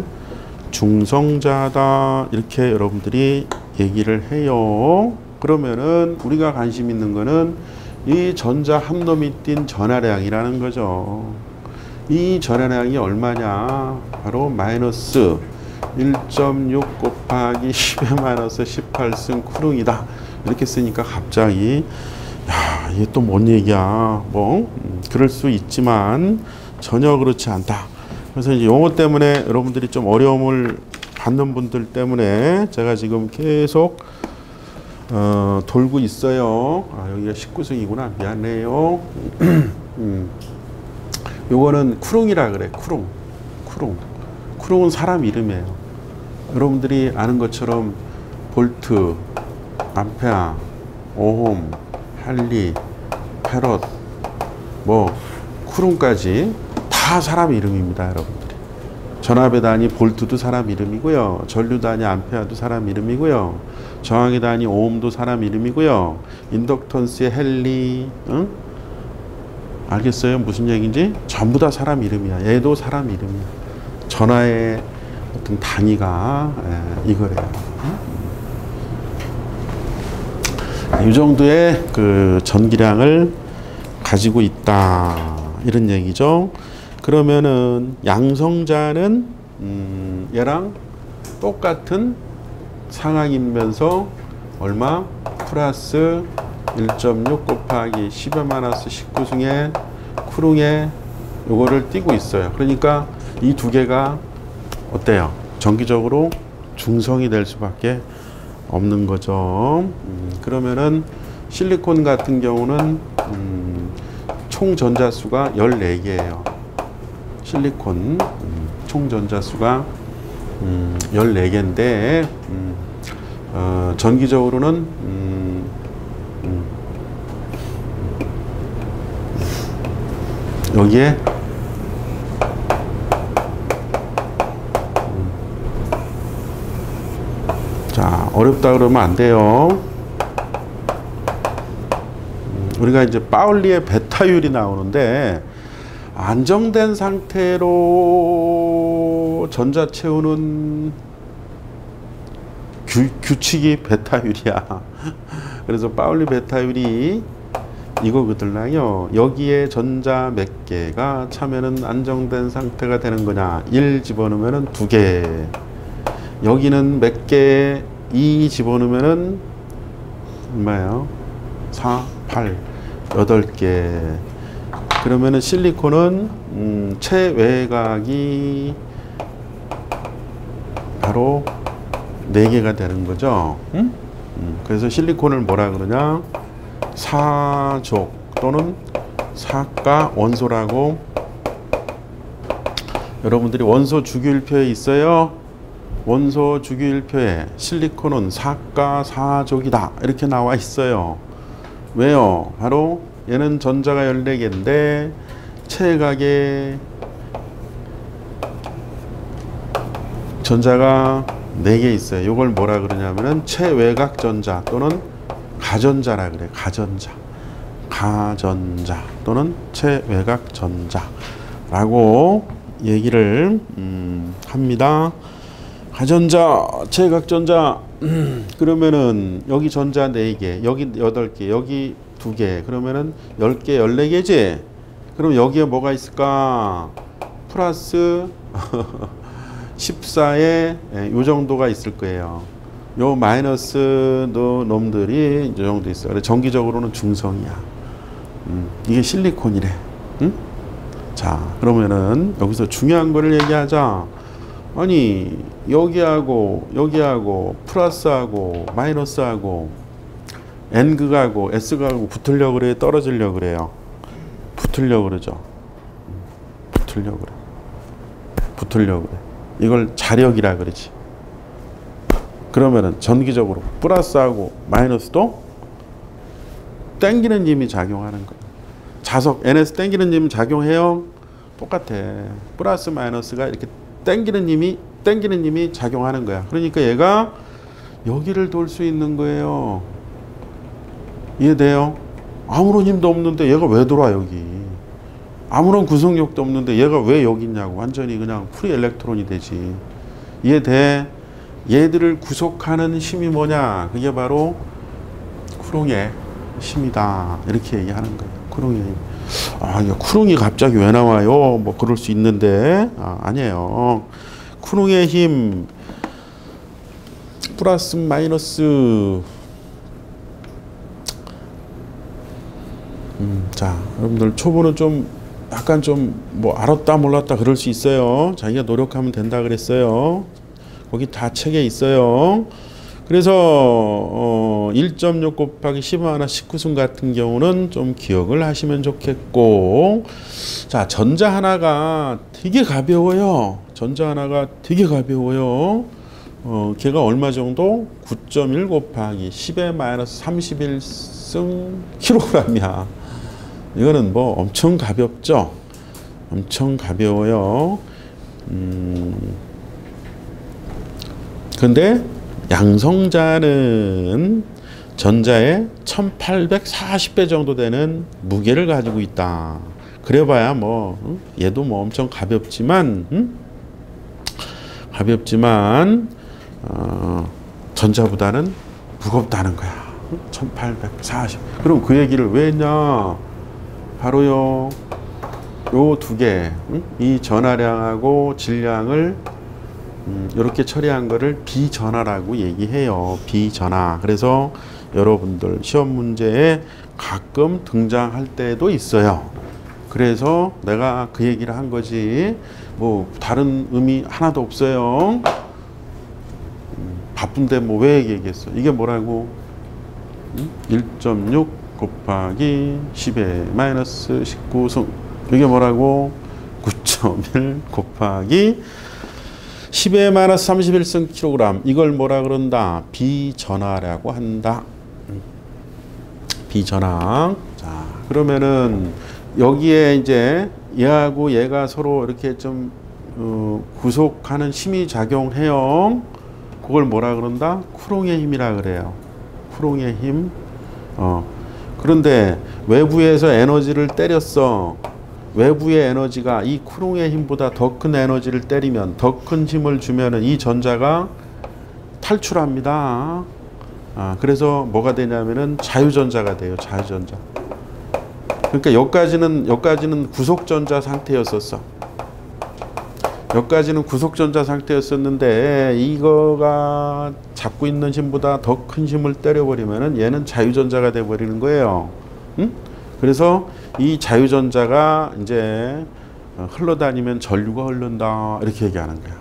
Speaker 1: 중성자다, 이렇게 여러분들이 얘기를 해요. 그러면은 우리가 관심 있는 거는 이 전자 한 놈이 띈 전하량이라는 거죠. 이 전하량이 얼마냐? 바로 마이너스 일 점 육 곱하기 십의 마이너스 십팔 승 쿠릉이다. 이렇게 쓰니까 갑자기 야, 이게 또 뭔 얘기야? 뭐 음, 그럴 수 있지만 전혀 그렇지 않다. 그래서 이제 용어 때문에 여러분들이 좀 어려움을 받는 분들 때문에 제가 지금 계속 어, 돌고 있어요. 아, 여기가 십구 승이구나. 미안해요. 음. 요거는 쿠릉이라 그래. 쿠릉. 쿠릉. 쿠릉은 사람 이름이에요. 여러분들이 아는 것처럼 볼트, 암페어, 오홈, 할리, 페럿, 뭐 쿠릉까지 다 사람 이름입니다, 여러분들이. 전압의 단위 볼트도 사람 이름이고요. 전류 단위 암페어도 사람 이름이고요. 저항의 단위 오음도 사람 이름이고요. 인덕턴스의 헨리, 응? 알겠어요? 무슨 얘기인지? 전부 다 사람 이름이야. 얘도 사람 이름이야. 전하의 어떤 단위가 에, 이거래요. 이 정도의 그 전기량을 가지고 있다, 이런 얘기죠. 그러면은 양성자는 음, 얘랑 똑같은 상황이면서 얼마? 플러스 일 점 육 곱하기 십의 마이너스 십구 승의 쿠릉에 요거를 띄고 있어요. 그러니까 이 두 개가 어때요? 전기적으로 중성이 될 수밖에 없는 거죠. 음, 그러면은 실리콘 같은 경우는 음, 총 전자수가 열네 개예요. 실리콘 음, 총 전자수가 음, 열네 개인데 음, 어, 전기적으로는 음, 음, 여기에 음, 자, 어렵다 그러면 안 돼요. 음, 우리가 이제 파울리의 베타율이 나오는데 안정된 상태로 전자 채우는 규, 규칙이 베타율이야. 그래서 파울리 베타율이 이거거들랑요. 여기에 전자 몇 개가 차면은 안정된 상태가 되는 거냐. 일 집어넣으면은 두 개. 여기는 몇 개, 이 집어넣으면은 얼마예요? 사, 팔, 여덟 개. 그러면은 실리콘은 음, 체외곽이 바로 네 개가 되는 거죠. 응? 음, 그래서 실리콘을 뭐라 그러냐? 사족 또는 사가 원소라고. 여러분들이 원소 주기율표에 있어요. 원소 주기율표에 실리콘은 사가 사족이다 이렇게 나와 있어요. 왜요? 바로 얘는 전자가 열네 개인데 체각에 전자가 네 개 있어요. 이걸 뭐라 그러냐면은 체외곽 전자 또는 가전자라 그래. 가전자. 가전자 또는 체외곽 전자라고 얘기를 음, 합니다. 가전자, 체외곽전자. 음, 그러면은 여기 전자 네 개, 여기 여덟 개, 여기 두 개. 그러면은 열 개, 열네 개지? 그럼 여기에 뭐가 있을까? 플러스 십사에 요 정도가 있을 거예요. 요 마이너스 너 놈들이 이 정도 있어요. 그래, 정기적으로는 중성이야. 음, 이게 실리콘이래. 응? 자, 그러면은 여기서 중요한 거를 얘기하자. 아니, 여기하고 여기하고 플러스하고 마이너스하고 N극하고 S극하고 붙으려고 그래, 떨어지려고 그래요? 붙으려고 그러죠. 붙으려고 그래. 붙으려고 그래. 이걸 자력이라 그러지. 그러면은 전기적으로 플러스하고 마이너스도 땡기는 힘이 작용하는 거예요. 자석 엔에스 땡기는 힘 작용해요. 똑같아. 플러스 마이너스가 이렇게 땡기는 힘이 땡기는 힘이 작용하는 거야. 그러니까 얘가 여기를 돌 수 있는 거예요. 이해돼요? 아무런 힘도 없는데 얘가 왜 돌아 여기? 아무런 구속력도 없는데 얘가 왜 여기 있냐고. 완전히 그냥 프리 엘렉트론이 되지. 이해돼? 얘들을 구속하는 힘이 뭐냐? 그게 바로 쿠롱의 힘이다. 이렇게 얘기하는 거예요. 쿠롱의 힘. 아, 이게 쿠롱이 갑자기 왜 나와요? 뭐 그럴 수 있는데 아, 아니에요. 쿠롱의 힘 플러스 마이너스. 음, 자, 여러분들 초보는 좀 약간 좀 뭐 알았다 몰랐다 그럴 수 있어요. 자기가 노력하면 된다 그랬어요. 거기 다 책에 있어요. 그래서 어, 일 점 육 곱하기 십오 하나 십구 승 같은 경우는 좀 기억을 하시면 좋겠고, 자, 전자 하나가 되게 가벼워요. 전자 하나가 되게 가벼워요. 어, 걔가 얼마 정도? 구 점 일 곱하기 십의 마이너스 삼십일 승 킬로그램이야. 이거는 뭐 엄청 가볍죠. 엄청 가벼워요. 음, 근데 양성자는 전자의 천팔백사십 배 정도 되는 무게를 가지고 있다. 그래봐야 뭐 응? 얘도 뭐 엄청 가볍지만 응? 가볍지만 어, 전자보다는 무겁다는 거야. 천팔백사십. 그럼 그 얘기를 왜 했냐? 바로요. 요 두 개, 응? 이 전하량하고 질량을 음, 이렇게 처리한 거를 비전하라고 얘기해요. 비전하. 그래서 여러분들 시험 문제에 가끔 등장할 때도 있어요. 그래서 내가 그 얘기를 한 거지 뭐 다른 의미 하나도 없어요. 음, 바쁜데 뭐 왜 얘기했어? 이게 뭐라고? 음? 일 점 육 곱하기 십의 마이너스 십구 승. 이게 뭐라고? 구 점 일 곱하기 십의 마이너스 삼십일 승 킬로그램. 이걸 뭐라 그런다? 비전하라고 한다. 비전하. 자, 그러면은 여기에 이제 얘하고 얘가 서로 이렇게 좀 어, 구속하는 힘이 작용해요. 그걸 뭐라 그런다? 쿠롱의 힘이라 그래요. 쿠롱의 힘. 어. 그런데 외부에서 에너지를 때렸어. 외부의 에너지가 이 쿠롱의 힘보다 더 큰 에너지를 때리면, 더 큰 힘을 주면은 이 전자가 탈출합니다. 아, 그래서 뭐가 되냐면은 자유전자가 돼요. 자유전자. 그러니까 여기까지는 여기까지는 구속전자 상태였었어. 여기까지는 구속전자 상태였었는데 이거가 잡고 있는 힘보다 더 큰 힘을 때려버리면은 얘는 자유전자가 돼버리는 거예요. 응? 그래서 이 자유전자가 이제 흘러다니면 전류가 흐른다 이렇게 얘기하는 거야.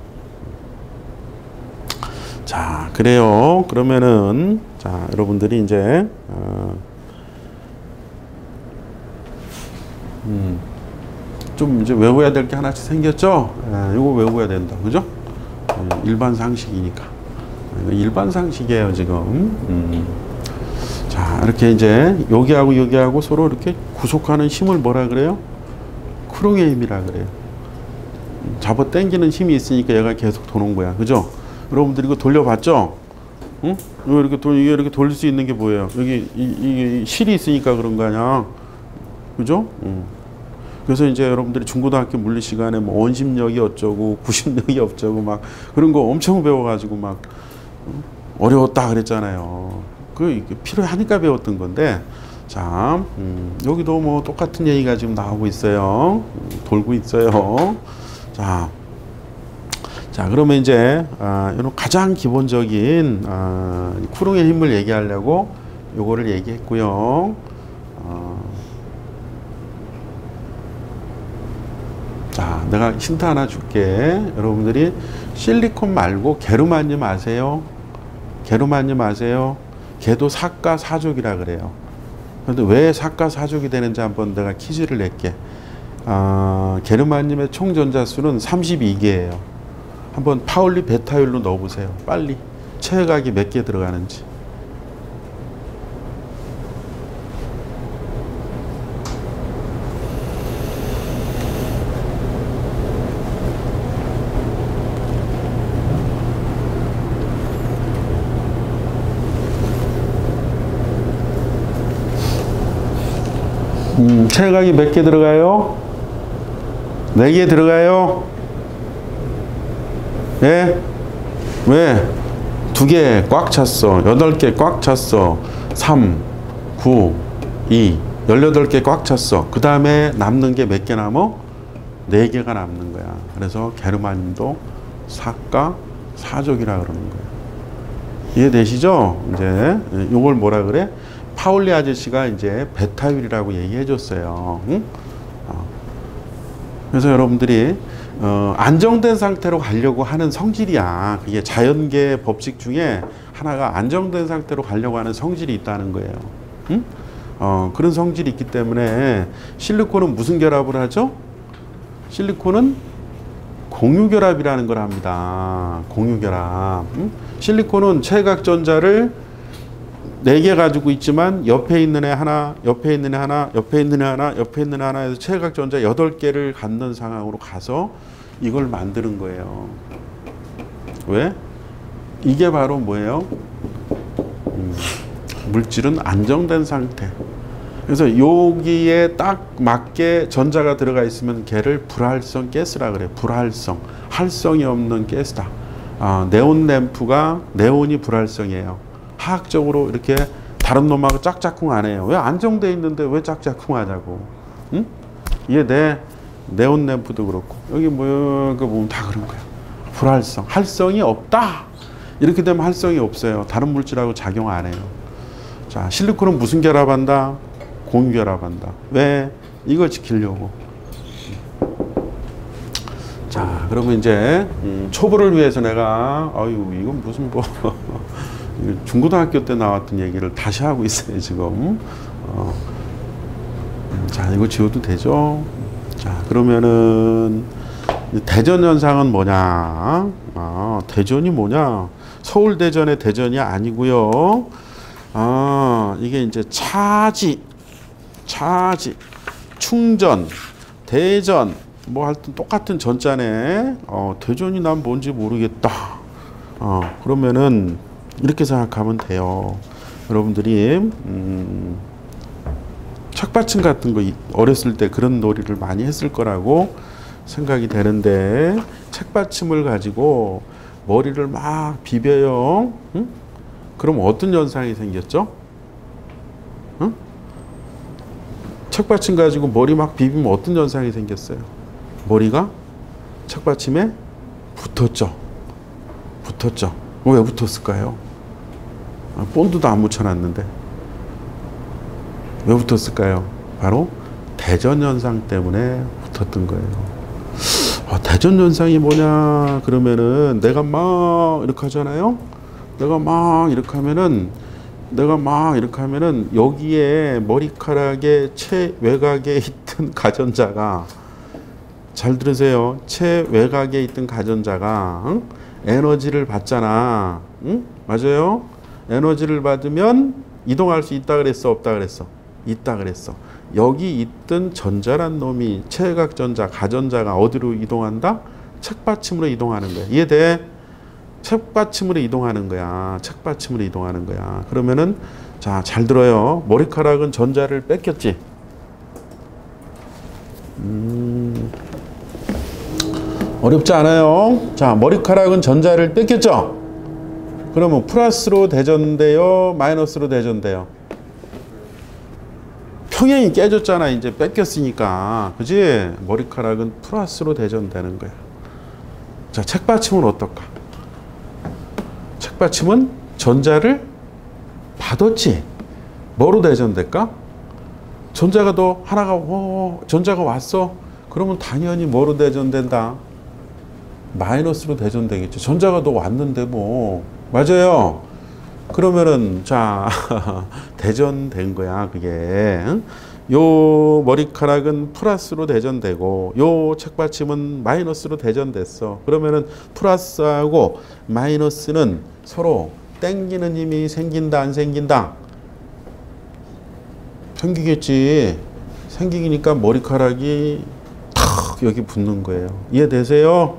Speaker 1: 자, 그래요. 그러면은 자, 여러분들이 이제 어, 음, 좀 이제 외워야 될 게 하나씩 생겼죠? 예, 이거 외워야 된다, 그죠? 예, 일반 상식이니까. 일반 상식이에요, 지금. 음. 자, 이렇게 이제 여기하고 여기하고 서로 이렇게 구속하는 힘을 뭐라 그래요? 쿠롱의 힘이라 그래요. 잡아 당기는 힘이 있으니까 얘가 계속 도는 거야, 그죠? 여러분들 이거 돌려봤죠? 응? 이거 이렇게 돌, 이게 이렇게 돌릴 수 있는 게 뭐예요? 여기 이, 이, 이 실이 있으니까 그런 거 아니야, 그죠? 응. 그래서 이제 여러분들이 중고등학교 물리 시간에 뭐 원심력이 어쩌고 구심력이 어쩌고 막 그런 거 엄청 배워가지고 막 어려웠다 그랬잖아요. 그 필요하니까 배웠던 건데, 자, 음, 여기도 뭐 똑같은 얘기가 지금 나오고 있어요. 돌고 있어요. 자, 자 그러면 이제 아, 이런 가장 기본적인 아, 쿠롱의 힘을 얘기하려고 요거를 얘기했고요. 어, 자, 내가 힌트 하나 줄게. 여러분들이 실리콘 말고 게르마늄 아세요? 게르마늄 아세요? 걔도 사가사족이라 그래요. 그런데 왜 사가사족이 되는지 한번 내가 퀴즈를 낼게. 아, 게르마늄의 총 전자수는 삼십이 개예요. 한번 파울리 베타율로 넣어보세요. 빨리. 체외각이 몇 개 들어가는지. 음, 체외각이 몇 개 들어가요? 네 개 들어가요? 예? 왜? 두 개 꽉 찼어. 여덟 개 꽉 찼어. 삼, 구, 이, 열여덟 개 꽉 찼어. 그 다음에 남는 게 몇 개 남어? 네 개가 남는 거야. 그래서 게르마늄도 사가 사족이라 그러는 거야. 이해되시죠? 이제 이걸 뭐라 그래? 파울리 아저씨가 이제 베타율이라고 얘기해 줬어요. 응? 어. 그래서 여러분들이 어, 안정된 상태로 가려고 하는 성질이야. 그게 자연계 법칙 중에 하나가 안정된 상태로 가려고 하는 성질이 있다는 거예요. 응? 어, 그런 성질이 있기 때문에 실리콘은 무슨 결합을 하죠? 실리콘은 공유결합이라는 걸 합니다. 공유결합. 응? 실리콘은 체각전자를 네 개 가지고 있지만 옆에 있는 애 하나, 옆에 있는 애 하나, 옆에 있는 애 하나, 옆에 있는 애 하나 해서 체각전자 여덟 개를 갖는 상황으로 가서 이걸 만드는 거예요. 왜? 이게 바로 뭐예요? 음, 물질은 안정된 상태. 그래서 여기에 딱 맞게 전자가 들어가 있으면 걔를 불활성 가스라 그래. 불활성. 활성이 없는 가스다. 아, 네온 램프가 네온이 불활성이에요. 화학적으로 이렇게 다른 놈하고 짝짝꿍 안 해요. 왜 안정돼 있는데 왜 짝짝꿍 하냐고. 응? 이게 내 네온 램프도 그렇고 여기 뭐 그 보면 다 그런 거야. 불활성, 활성이 없다. 이렇게 되면 활성이 없어요. 다른 물질하고 작용 안 해요. 자, 실리콘은 무슨 결합한다? 공유 결합한다. 왜? 이걸 지키려고. 자, 그러면 이제 음, 초보를 위해서 내가 아유 이건 무슨 뭐 중고등학교 때 나왔던 얘기를 다시 하고 있어요 지금. 어. 자, 이거 지워도 되죠? 자, 그러면은 대전 현상은 뭐냐? 아, 대전이 뭐냐? 서울 대전의 대전이 아니고요. 아, 이게 이제 차지, 차지, 충전, 대전, 뭐 하여튼 똑같은 전자네. 어, 대전이 난 뭔지 모르겠다. 어, 그러면은 이렇게 생각하면 돼요. 여러분들이 음, 책받침 같은 거 어렸을 때 그런 놀이를 많이 했을 거라고 생각이 되는데 책받침을 가지고 머리를 막 비벼요. 응? 그럼 어떤 현상이 생겼죠? 응? 책받침 가지고 머리 막 비비면 어떤 현상이 생겼어요? 머리가 책받침에 붙었죠. 붙었죠. 왜 붙었을까요? 아, 본드도 안 묻혀놨는데. 왜 붙었을까요? 바로 대전현상 때문에 붙었던 거예요. 아, 대전현상이 뭐냐 그러면은 내가 막 이렇게 하잖아요. 내가 막 이렇게 하면은 내가 막 이렇게 하면은 여기에 머리카락의 최외곽에 있던 가전자가, 잘 들으세요. 최외곽에 있던 가전자가 응? 에너지를 받잖아. 응? 맞아요? 에너지를 받으면 이동할 수 있다 그랬어? 없다 그랬어? 있다 그랬어. 여기 있던 전자란 놈이, 최외곽 전자, 가전자가 어디로 이동한다? 책받침으로 이동하는 거야. 이해돼? 책받침으로 이동하는 거야. 책받침으로 이동하는 거야. 그러면은 자, 잘 들어요. 머리카락은 전자를 뺏겼지. 음, 어렵지 않아요. 자, 머리카락은 전자를 뺏겼죠. 그러면 플러스로 대전돼요, 마이너스로 대전돼요? 평행이 깨졌잖아. 이제 뺏겼으니까. 그지? 머리카락은 플러스로 대전되는 거야. 자, 책받침은 어떨까? 책받침은 전자를 받았지. 뭐로 대전될까? 전자가 더 하나가 어, 전자가 왔어. 그러면 당연히 뭐로 대전된다? 마이너스로 대전되겠죠. 전자가 더 왔는데 뭐. 맞아요. 그러면은 자 대전된 거야 그게. 응? 요 머리카락은 플러스로 대전되고 요 책받침은 마이너스로 대전됐어. 그러면은 플러스하고 마이너스는 서로 땡기는 힘이 생긴다 안 생긴다? 생기겠지. 생기니까 머리카락이 탁 여기 붙는 거예요. 이해되세요?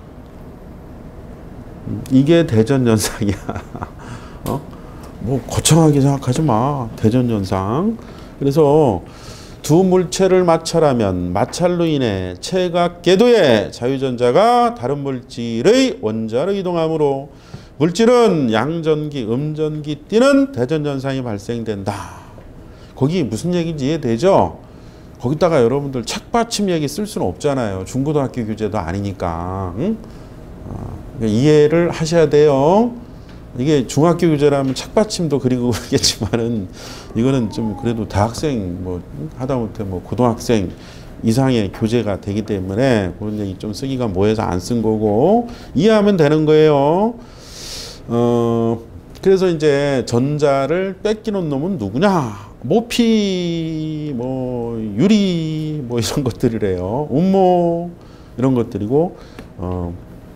Speaker 1: 이게 대전현상이야. 어? 뭐 거창하게 생각하지 마. 대전현상. 그래서 두 물체를 마찰하면 마찰로 인해 체각 궤도의 자유전자가 다른 물질의 원자로 이동하므로 물질은 양전기, 음전기 뛰는 대전현상이 발생된다. 거기 무슨 얘기인지 이해되죠? 거기다가 여러분들 책받침 얘기 쓸 수는 없잖아요. 중고등학교 교재도 아니니까. 응? 어, 이해를 하셔야 돼요. 이게 중학교 교재라면 책받침도 그리고 그러겠지만은 이거는 좀 그래도 대학생 뭐 하다못해 뭐 고등학생 이상의 교재가 되기 때문에 그런 얘기 좀 쓰기가 뭐해서 안 쓴 거고 이해하면 되는 거예요. 어 그래서 이제 전자를 뺏기는 놈은 누구냐? 모피, 뭐 유리, 뭐 이런 것들이래요. 음모 이런 것들이고 어.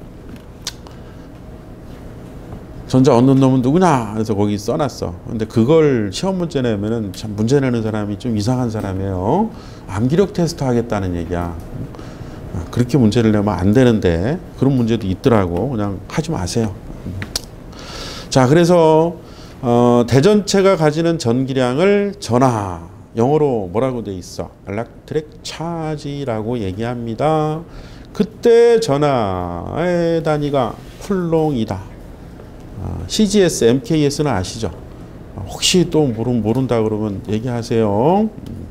Speaker 1: 전자 얻는 놈은 누구냐? 그래서 거기 써놨어. 근데 그걸 시험 문제 내면은 참 문제 내는 사람이 좀 이상한 사람이에요. 암기력 테스트 하겠다는 얘기야. 그렇게 문제를 내면 안 되는데 그런 문제도 있더라고. 그냥 하지 마세요. 자, 그래서 어, 대전체가 가지는 전기량을 전하, 영어로 뭐라고 돼 있어? electric charge라고 얘기합니다. 그때 전하의 단위가 쿨롱이다. 씨지에스, 엠케이에스는 아시죠? 혹시 또 모르, 모른다 그러면 얘기하세요.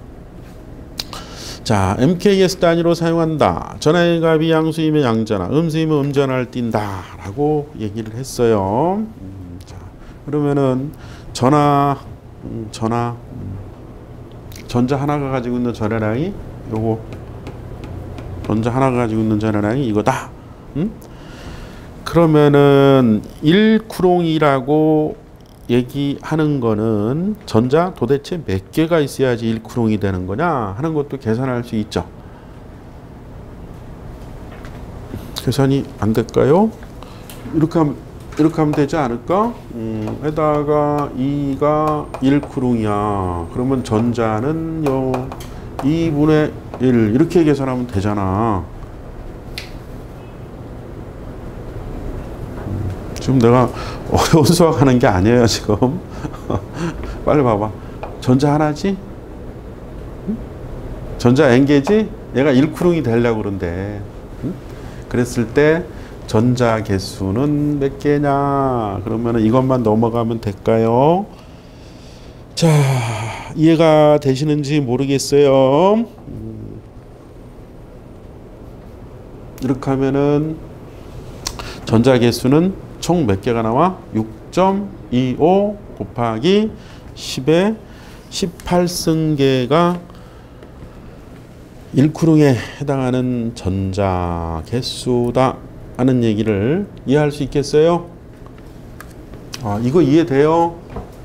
Speaker 1: 자, 엠케이에스 단위로 사용한다. 전하의 값이 양수이면 양전하, 음수이면 음전하를 띈다 라고 얘기를 했어요. 음, 자, 그러면은 전하, 음, 전하, 음, 전자 하나가 가지고 있는 전하량이 요거, 전자 하나가 가지고 있는 전하량이 이거다. 음? 그러면은 일 쿠롱이라고 얘기하는 거는 전자 도대체 몇 개가 있어야지 일 쿠롱이 되는 거냐 하는 것도 계산할 수 있죠. 계산이 안 될까요? 이렇게 하면, 이렇게 하면 되지 않을까? 음, 에다가 이가 일 쿠롱이야. 그러면 전자는 요 이분의 일 이렇게 계산하면 되잖아. 지금 내가 어려운 수학하는 게 아니에요 지금. 빨리 봐봐. 전자 하나지? 응? 전자 n개지? 얘가 일 쿠롱이 되려고 그런데. 응? 그랬을 때 전자 개수는 몇 개냐? 그러면 이것만 넘어가면 될까요? 자, 이해가 되시는지 모르겠어요. 음, 이렇게 하면은 전자개수는 총 몇 개가 나와? 육 점 이오 곱하기 십의 십팔 승계가 일 쿠롱에 해당하는 전자 개수다 하는 얘기를 이해할 수 있겠어요? 아, 이거 이해돼요?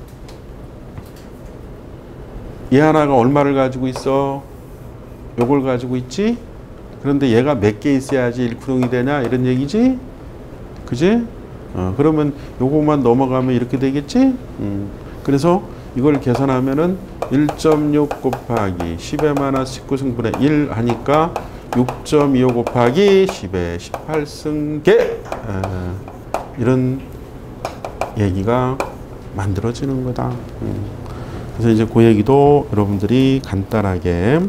Speaker 1: 얘 하나가 얼마를 가지고 있어? 요걸 가지고 있지? 그런데 얘가 몇 개 있어야지 일 쿠롱이 되냐? 이런 얘기지? 그지? 어, 그러면 요것만 넘어가면 이렇게 되겠지? 음, 그래서 이걸 계산하면은 일 점 육 곱하기 십의 마이너스 십구 승분의 일 하니까 육 점 이오 곱하기 십의 십팔 승계 에, 이런 얘기가 만들어지는 거다. 음. 그래서 이제 그 얘기도 여러분들이 간단하게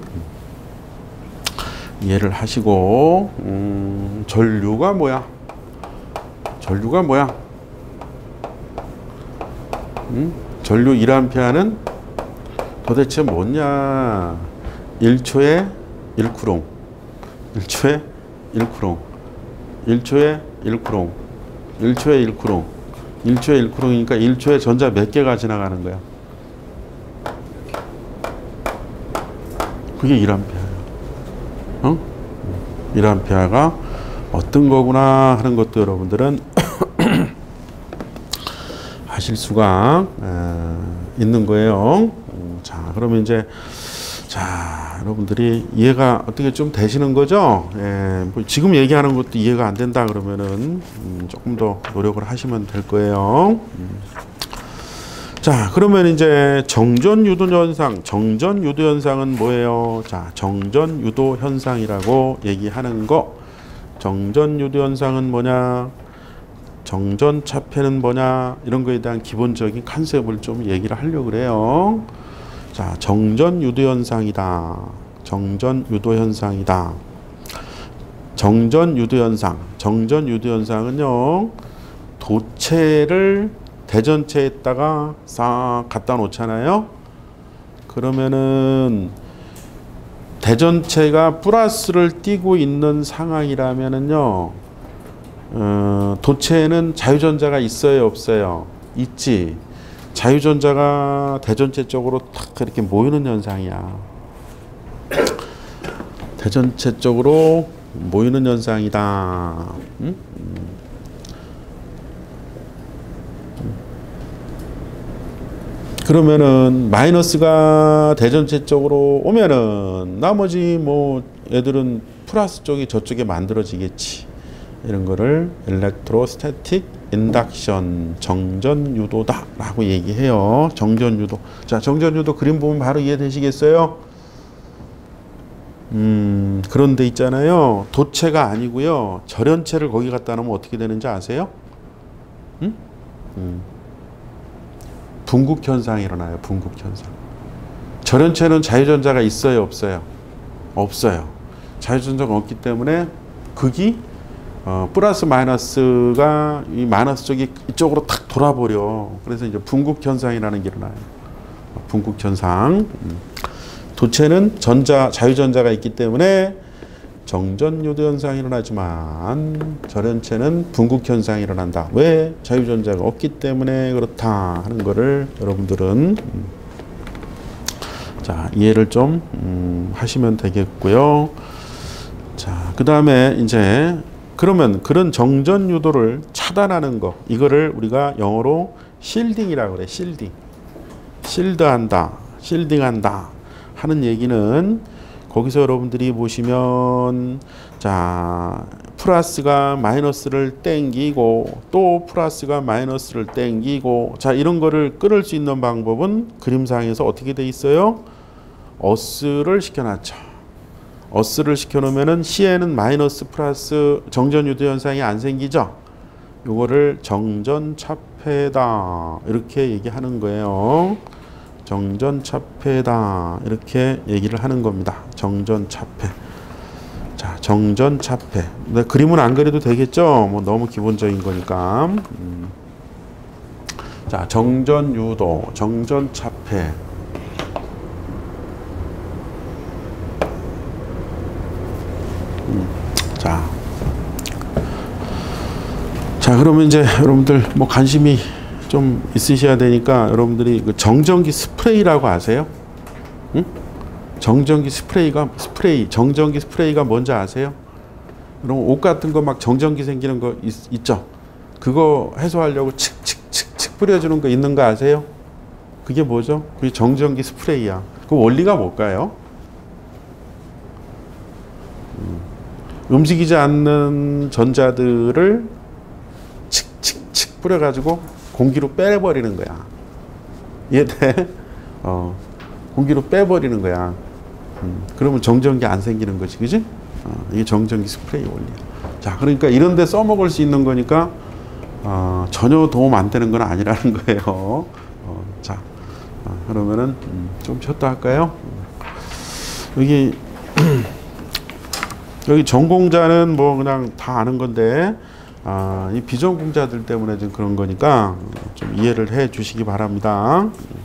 Speaker 1: 이해를 하시고 음, 전류가 뭐야? 전류가 뭐야? 음? 전류 일 암페어는 도대체 뭐냐? 일 초에 일 쿠롱, 일 초에 일 쿠롱, 일 초에 일 쿠롱, 일 초에 일 쿠롱, 일 초에 일 쿠롱이니까 일 초에 전자 몇 개가 지나가는 거야? 그게 일 암페어야. 어? 일 암페어가 어떤 거구나 하는 것도 여러분들은 하실 수가 에, 있는 거예요. 음, 자, 그러면 이제 자, 여러분들이 이해가 어떻게 좀 되시는 거죠? 예, 뭐 지금 얘기하는 것도 이해가 안 된다 그러면은 음, 조금 더 노력을 하시면 될 거예요. 음. 자, 그러면 이제 정전 유도 현상, 정전 유도 현상은 뭐예요? 자, 정전 유도 현상이라고 얘기하는 거. 정전 유도 현상은 뭐냐? 정전 차폐는 뭐냐? 이런 거에 대한 기본적인 컨셉을 좀 얘기를 하려고 그래요. 자, 정전 유도 현상이다. 정전 유도 현상이다. 정전 유도 현상. 정전 유도 현상은요. 도체를 대전체에다가 싹 갖다 놓잖아요. 그러면은 대전체가 플러스를 띄고 있는 상황이라면은요. 어, 도체에는 자유전자가 있어요, 없어요? 있지. 자유전자가 대전체 쪽으로 탁 이렇게 모이는 현상이야. 대전체 쪽으로 모이는 현상이다. 응? 그러면은 마이너스가 대전체 쪽으로 오면은 나머지 뭐 애들은 플러스 쪽이 저쪽에 만들어지겠지. 이런 거를 일렉트로스태틱 인덕션 정전 유도다 라고 얘기해요. 정전 유도. 자, 정전 유도 그림 보면 바로 이해되시겠어요? 음, 그런 데 있잖아요. 도체가 아니고요. 절연체를 거기 갖다 놓으면 어떻게 되는지 아세요? 음? 음. 분국 현상이 일어나요. 분국 현상. 절연체는 자유전자가 있어요, 없어요? 없어요. 자유전자가 없기 때문에 극이 어, 플러스 마이너스가 이 마이너스 쪽이 이쪽으로 탁 돌아버려. 그래서 이제 분국 현상이라는 게 일어나요. 분국 현상. 도체는 전자, 자유전자가 있기 때문에 정전 유도 현상이 일어나지만 절연체는 분국 현상이 일어난다. 왜? 자유전자가 없기 때문에 그렇다 하는 거를 여러분들은 자, 이해를 좀 음, 하시면 되겠고요. 자, 그 다음에 이제 그러면 그런 정전 유도를 차단하는 거, 이거를 우리가 영어로 실딩이라고 그래. 실딩. 실드한다. 실딩한다 하는 얘기는 거기서 여러분들이 보시면 자, 플러스가 마이너스를 땡기고 또 플러스가 마이너스를 땡기고 자, 이런 거를 끊을 수 있는 방법은 그림상에서 어떻게 돼 있어요? 어스를 시켜놨죠. 어스를 시켜놓으면은 C에는 마이너스 플러스 정전 유도 현상이 안 생기죠. 요거를 정전 차폐다 이렇게 얘기하는 거예요. 정전 차폐다 이렇게 얘기를 하는 겁니다. 정전 차폐. 자, 정전 차폐. 근데 그림은 안 그려도 되겠죠. 뭐 너무 기본적인 거니까. 음. 자, 정전 유도, 정전 차폐. 자, 그러면 이제 여러분들 뭐 관심이 좀 있으셔야 되니까 여러분들이 그 정전기 스프레이라고 아세요? 응? 정전기 스프레이가 스프레이 정전기 스프레이가 뭔지 아세요? 그럼 옷 같은 거 막 정전기 생기는 거 있, 있죠? 그거 해소하려고 칙칙칙칙 뿌려주는 거 있는 거 아세요? 그게 뭐죠? 그게 정전기 스프레이야. 그 원리가 뭘까요? 음, 움직이지 않는 전자들을 칙칙칙 뿌려가지고 공기로 빼버리는 거야. 이해돼? 어, 공기로 빼버리는 거야. 음, 그러면 정전기 안 생기는 거지, 그지? 어, 이게 정전기 스프레이 원리야. 자, 그러니까 이런 데 써먹을 수 있는 거니까 어, 전혀 도움 안 되는 건 아니라는 거예요. 어, 자, 어, 그러면은 음, 좀 쉬었다 할까요? 여기 여기 전공자는 뭐 그냥 다 아는 건데 아, 이 비전공자들 때문에 좀 그런 거니까 좀 이해를 해 주시기 바랍니다.